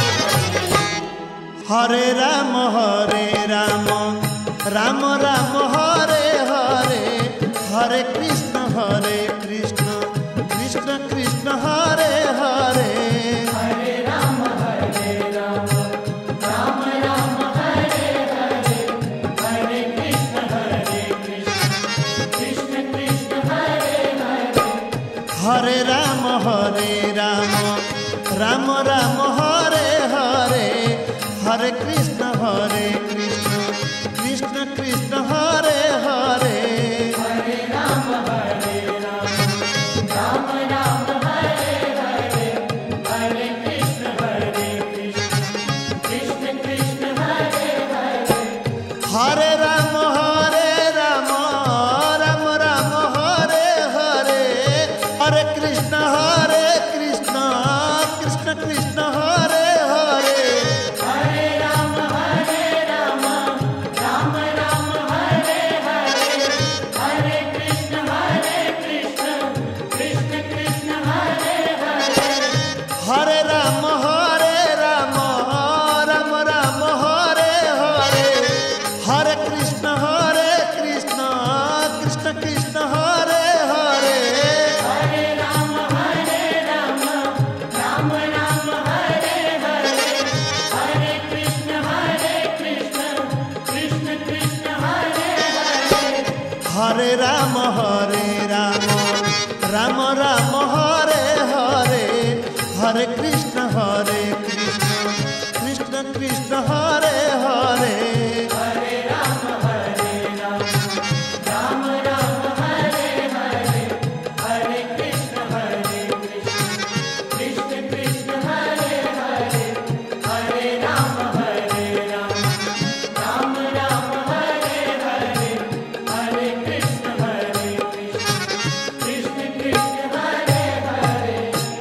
हरे हरे राम हरे राम राम राम हरे हरे हरे कृष्ण हरे कृष्ण कृष्ण कृष्ण हरे हरे हरे राम हरे राम राम राम हरे हरे हरे कृष्ण हरे कृष्ण कृष्ण कृष्ण हरे हरे हरे राम हरे राम राम राम हरे हरे हरे कृष्ण हरे कृष्ण कृष्ण कृष्ण हरे हरे हरे राम हरे राम राम राम हरे हरे हरे कृष्ण हरे कृष्ण कृष्ण कृष्ण हरे हरे हरे राम हरे राम राम राम हरे हरे हरे कृष्ण हरे कृष्ण कृष्ण कृष्ण हरे हरे हरे राम हरे राम राम राम हरे हरे हरे कृष्ण हरे कृष्ण कृष्ण कृष्ण हरे हरे हरे राम हरे राम राम राम हरे हरे हरे कृष्ण हरे कृष्ण कृष्ण कृष्ण हरे हरे हरे राम हरे राम राम राम हरे हरे हरे कृष्ण हरे कृष्ण कृष्ण कृष्ण हरे हरे हरे राम हरे राम राम राम हरे हरे हरे कृष्ण हरे कृष्ण कृष्ण कृष्ण हरे हरे हरे राम हरे राम राम राम हरे हरे हरे कृष्ण हरे कृष्ण कृष्ण कृष्ण हरे हरे हरे राम हरे राम राम राम हरे हरे हरे कृष्ण हरे कृष्ण कृष्ण कृष्ण हरे हरे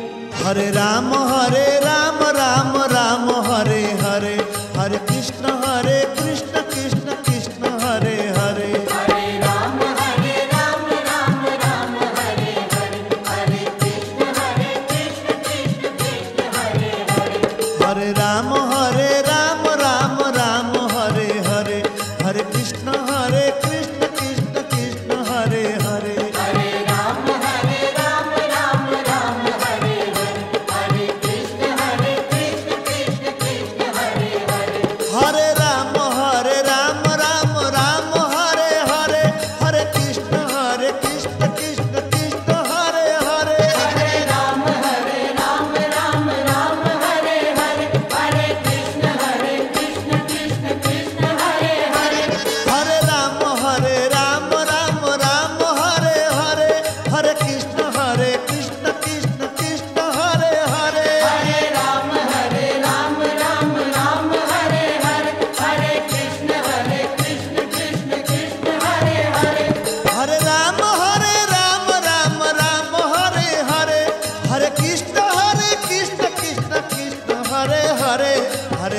हरे राम हरे राम राम राम हरे हरे हरे कृष्ण हरे कृष्ण कृष्ण कृष्ण हरे हरे हरे राम हरे राम राम राम हरे हरे हरे कृष्ण हरे कृष्ण कृष्ण कृष्ण हरे हरे हरे राम हरे राम राम राम हरे हरे हरे कृष्ण हरे कृष्ण कृष्ण कृष्ण हरे हरे हरे राम हरे राम राम राम हरे हरे हरे कृष्ण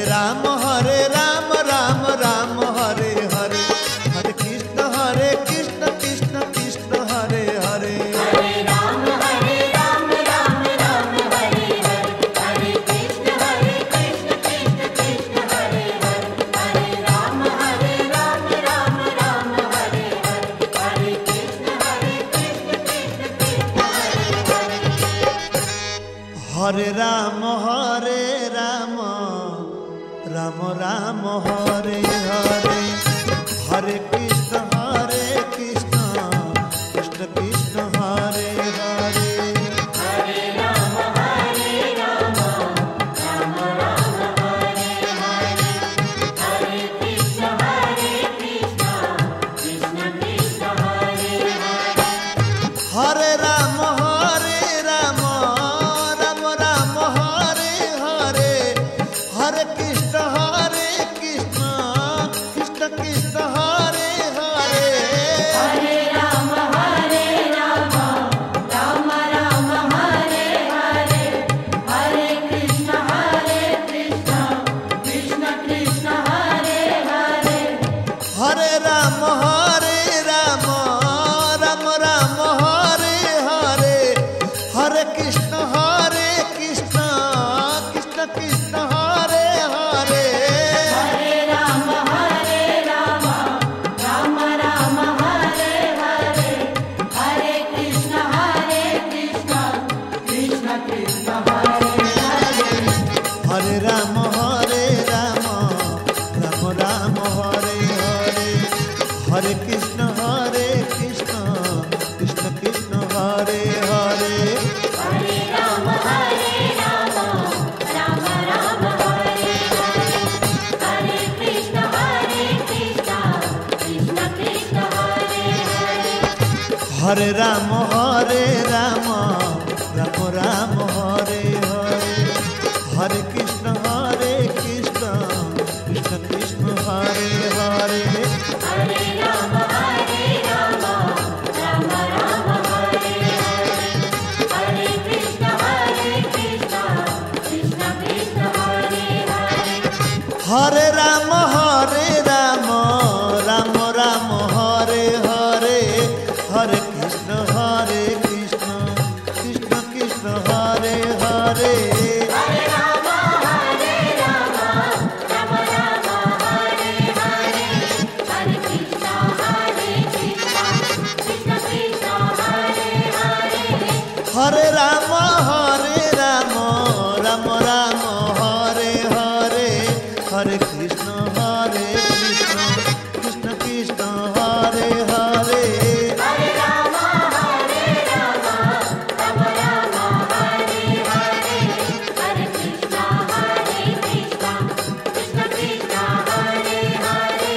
राम हरे राम राम राम हरे हरे हरे कृष्ण हरे कृष्ण कृष्ण कृष्ण हरे हरे हरे राम हरे राम राम राम हरे हरे हरे कृष्ण हरे कृष्ण कृष्ण कृष्ण हरे हरे हरे राम हरे राम राम राम हरे हरे हरे कृष्ण हरे कृष्ण कृष्ण कृष्ण हरे हरे हरे राम हरे राम राम राम हरे हरे हरे कृष्ण हरे कृष्ण कृष्ण कृष्ण हरे हरे हरे राम हरे राम राम राम हरे हरे हरे कृष्ण हरे कृष्ण कृष्ण कृष्ण हरे हरे हरे राम हरे राम राम राम हरे हरे हरे कृष्ण हरे कृष्ण कृष्ण कृष्ण हरे हरे हरे राम हरे राम राम राम हरे हरे हरे कृष्ण हरे कृष्ण कृष्ण कृष्ण हरे हरे हरे राम हरे राम राम राम हरे हरे हरे कृष्ण हरे कृष्ण कृष्ण कृष्ण हरे हरे हरे राम हरे राम राम राम हरे हरे हरे कृष्ण हरे कृष्ण कृष्ण कृष्ण हरे हरे हरे राम हरे राम राम राम हरे हरे हरे कृष्ण हरे कृष्ण कृष्ण कृष्ण हरे हरे हरे राम हरे राम राम राम हरे हरे हरे कृष्ण हरे कृष्ण कृष्ण कृष्ण हरे हरे हरे राम हरे राम राम राम हरे हरे हरे कृष्ण हरे कृष्ण कृष्ण कृष्ण हरे हरे हरे राम हरे राम राम राम हरे हरे हरे कृष्ण हरे कृष्ण कृष्ण कृष्ण हरे हरे हरे राम हरे राम राम राम हरे हरे हरे कृष्ण हरे कृष्ण कृष्ण कृष्ण हरे हरे हरे राम हरे राम राम राम हरे हरे हरे कृष्ण हरे कृष्ण कृष्ण कृष्ण हरे हरे हरे राम हरे राम राम राम हरे हरे हरे कृष्ण हरे कृष्ण कृष्ण कृष्ण हरे हरे हरे राम हरे राम राम राम हरे हरे हरे कृष्ण हरे कृष्ण कृष्ण कृष्ण हरे हरे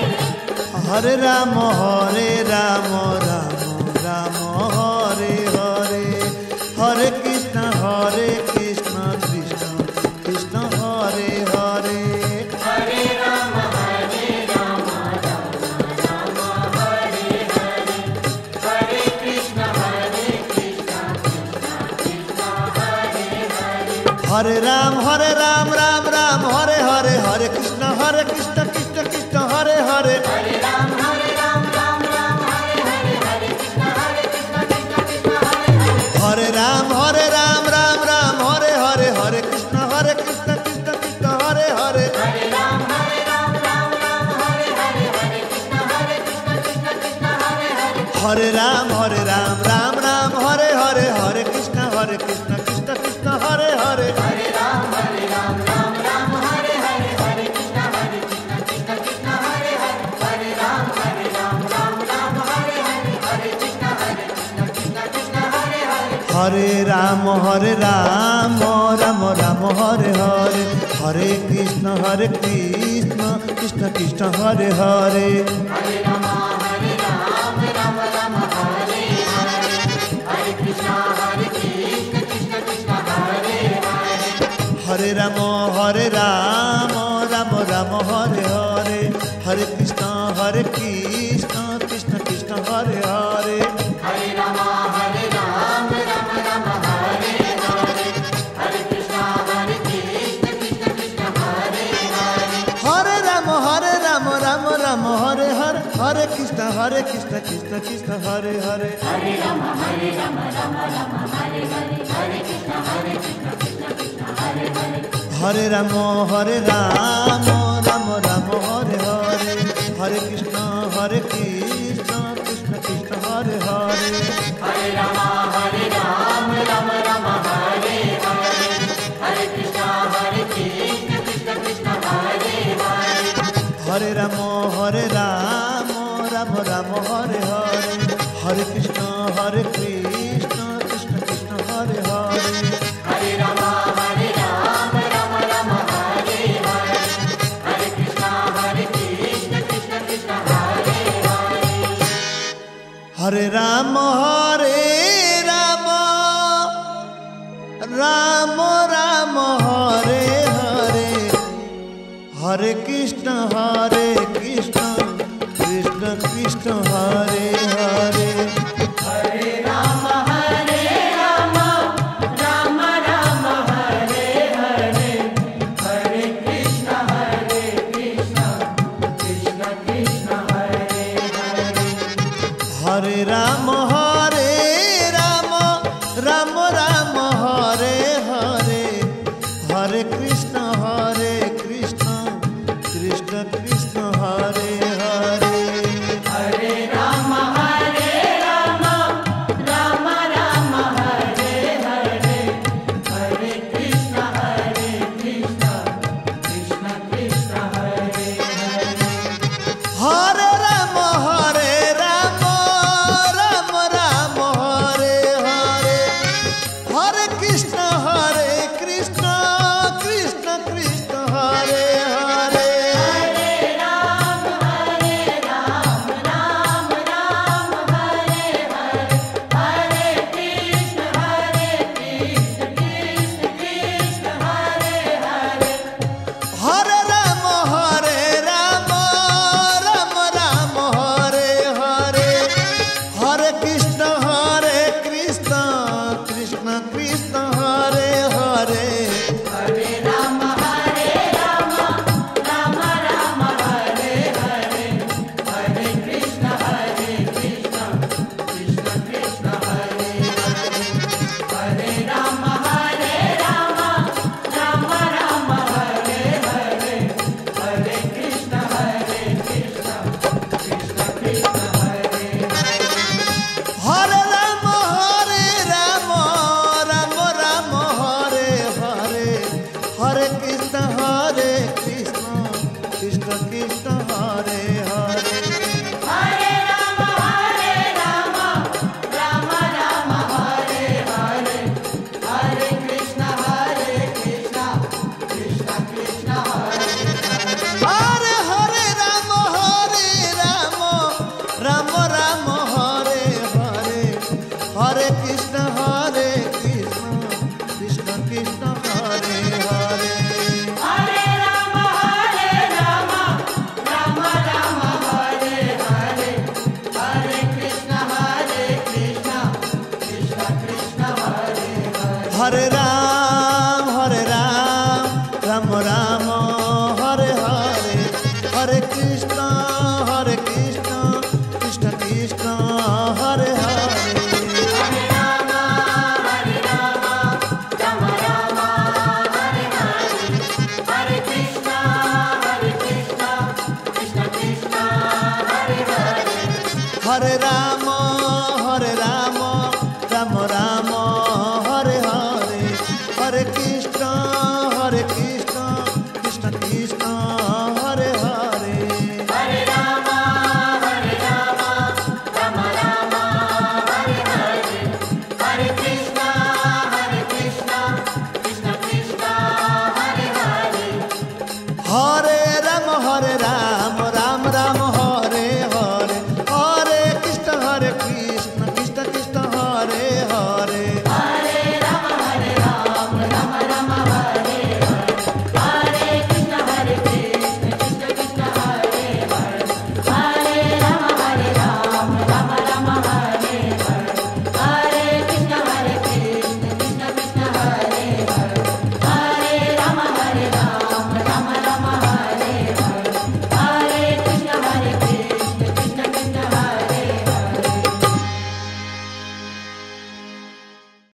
हरे राम हरे राम राम राम हरे हरे हरे कृष्ण हरे कृष्ण कृष्ण कृष्ण हरे हरे हरे राम हरे राम राम राम हरे हरे हरे कृष्ण हरे कृष्ण कृष्ण कृष्ण हरे हरे हरे राम हरे राम राम राम हरे हरे हरे कृष्ण हरे कृष्ण कृष्ण कृष्ण हरे हरे हरे राम हरे राम राम राम हरे हरे हरे कृष्ण हरे कृष्ण कृष्ण कृष्ण हरे हरे हरे राम हरे राम राम राम हरे हरे हरे कृष्ण हरे कृष्ण कृष्ण कृष्ण हरे हरे हरे राम हरे राम राम राम हरे हरे हरे कृष्ण हरे कृष्ण कृष्ण कृष्ण हरे हरे हरे राम हरे राम राम राम हरे हरे हरे कृष्ण हरे कृष्ण कृष्ण कृष्ण हरे हरे हरे राम हरे राम राम राम हरे हरे हरे कृष्ण हरे कृष्ण कृष्ण कृष्ण हरे हरे हरे राम हरे राम राम राम हरे हरे हरे कृष्ण हरे कृष्ण कृष्ण कृष्ण हरे हरे हरे राम हरे राम राम राम हरे हरे हरे कृष्ण हरे कृष्ण कृष्ण कृष्ण हरे हरे हरे राम हरे राम राम राम हरे हरे हरे कृष्ण हरे कृष्ण कृष्ण कृष्ण हरे हरे हरे राम हरे राम राम राम हरे हरे हरे कृष्ण हरे कृष्ण कृष्ण कृष्ण हरे हरे हरे राम हरे राम राम राम हरे हरे हरे कृष्ण हरे कृष्ण कृष्ण कृष्ण हरे हरे हरे कृष्ण कृष्ण कृष्ण हरे हरे हरे राम हरे राम राम राम हरे हरे हरे कृष्ण हरे कृष्ण कृष्ण कृष्ण हरे हरे हरे राम हरे राम राम राम हरे हरे हरे कृष्ण हरे कृष्ण कृष्ण कृष्ण हरे हरे हरे राम हरे राम राम राम हरे हरे हरे कृष्ण हरे कृष्ण कृष्ण कृष्ण हरे हरे हरे राम हरे राम राम राम हरे हरे हरे कृष्ण हरे कृष्ण कृष्ण कृष्ण हरे हरे हरे राम हरे राम राम राम हरे हरे हरे कृष्ण हरे कृष्ण कृष्ण कृष्ण हरे हरे हरे राम हरे राम राम राम हरे हरे हरे कृष्ण हरे कृष्ण कृष्ण कृष्ण हरे हरे हरे राम हरे राम राम राम हरे हरे हरे कृष्ण हरे कृष्ण कृष्ण कृष्ण हरे हरे हरे राम हरे राम राम राम हरे हरे हरे कृष्ण हरे कृष्ण कृष्ण कृष्ण हरे हरे हरे राम हरे राम राम राम हरे हरे हरे कृष्ण हरे कृष्ण कृष्ण कृष्ण हरे हरे हरे राम हरे राम राम राम हरे हरे हरे कृष्ण हरे कृष्ण कृष्ण कृष्ण हरे हरे हरे राम हरे राम राम राम हरे हरे हरे कृष्ण हरे कृष्ण कृष्ण कृष्ण हरे हरे हरे राम हरे राम राम राम हरे हरे हरे कृष्ण हरे कृष्ण कृष्ण कृष्ण हरे हरे हरे राम हरे राम राम राम हरे हरे हरे कृष्ण हरे कृष्ण कृष्ण कृष्ण हरे हरे हरे राम हरे राम राम राम हरे हरे हरे कृष्ण हरे कृष्ण कृष्ण कृष्ण हरे हरे हरे राम हरे राम राम राम हरे हरे हरे कृष्ण हरे कृष्ण कृष्ण कृष्ण हरे हरे हरे राम हरे राम राम राम हरे हरे हरे कृष्ण हरे कृष्ण कृष्ण कृष्ण हरे हरे हरे हरे राम हरे राम राम राम हरे हरे हरे कृष्ण हरे कृष्ण कृष्ण कृष्ण हरे हरे हरे राम हरे राम राम राम हरे हरे हरे कृष्ण हरे कृष्ण कृष्ण कृष्ण हरे हरे हरे राम हरे राम राम राम हरे हरे हरे कृष्ण हरे कृष्ण कृष्ण कृष्ण हरे हरे हरे राम हरे राम राम राम हरे हरे हरे कृष्ण हरे कृष्ण कृष्ण कृष्ण हरे हरे हरे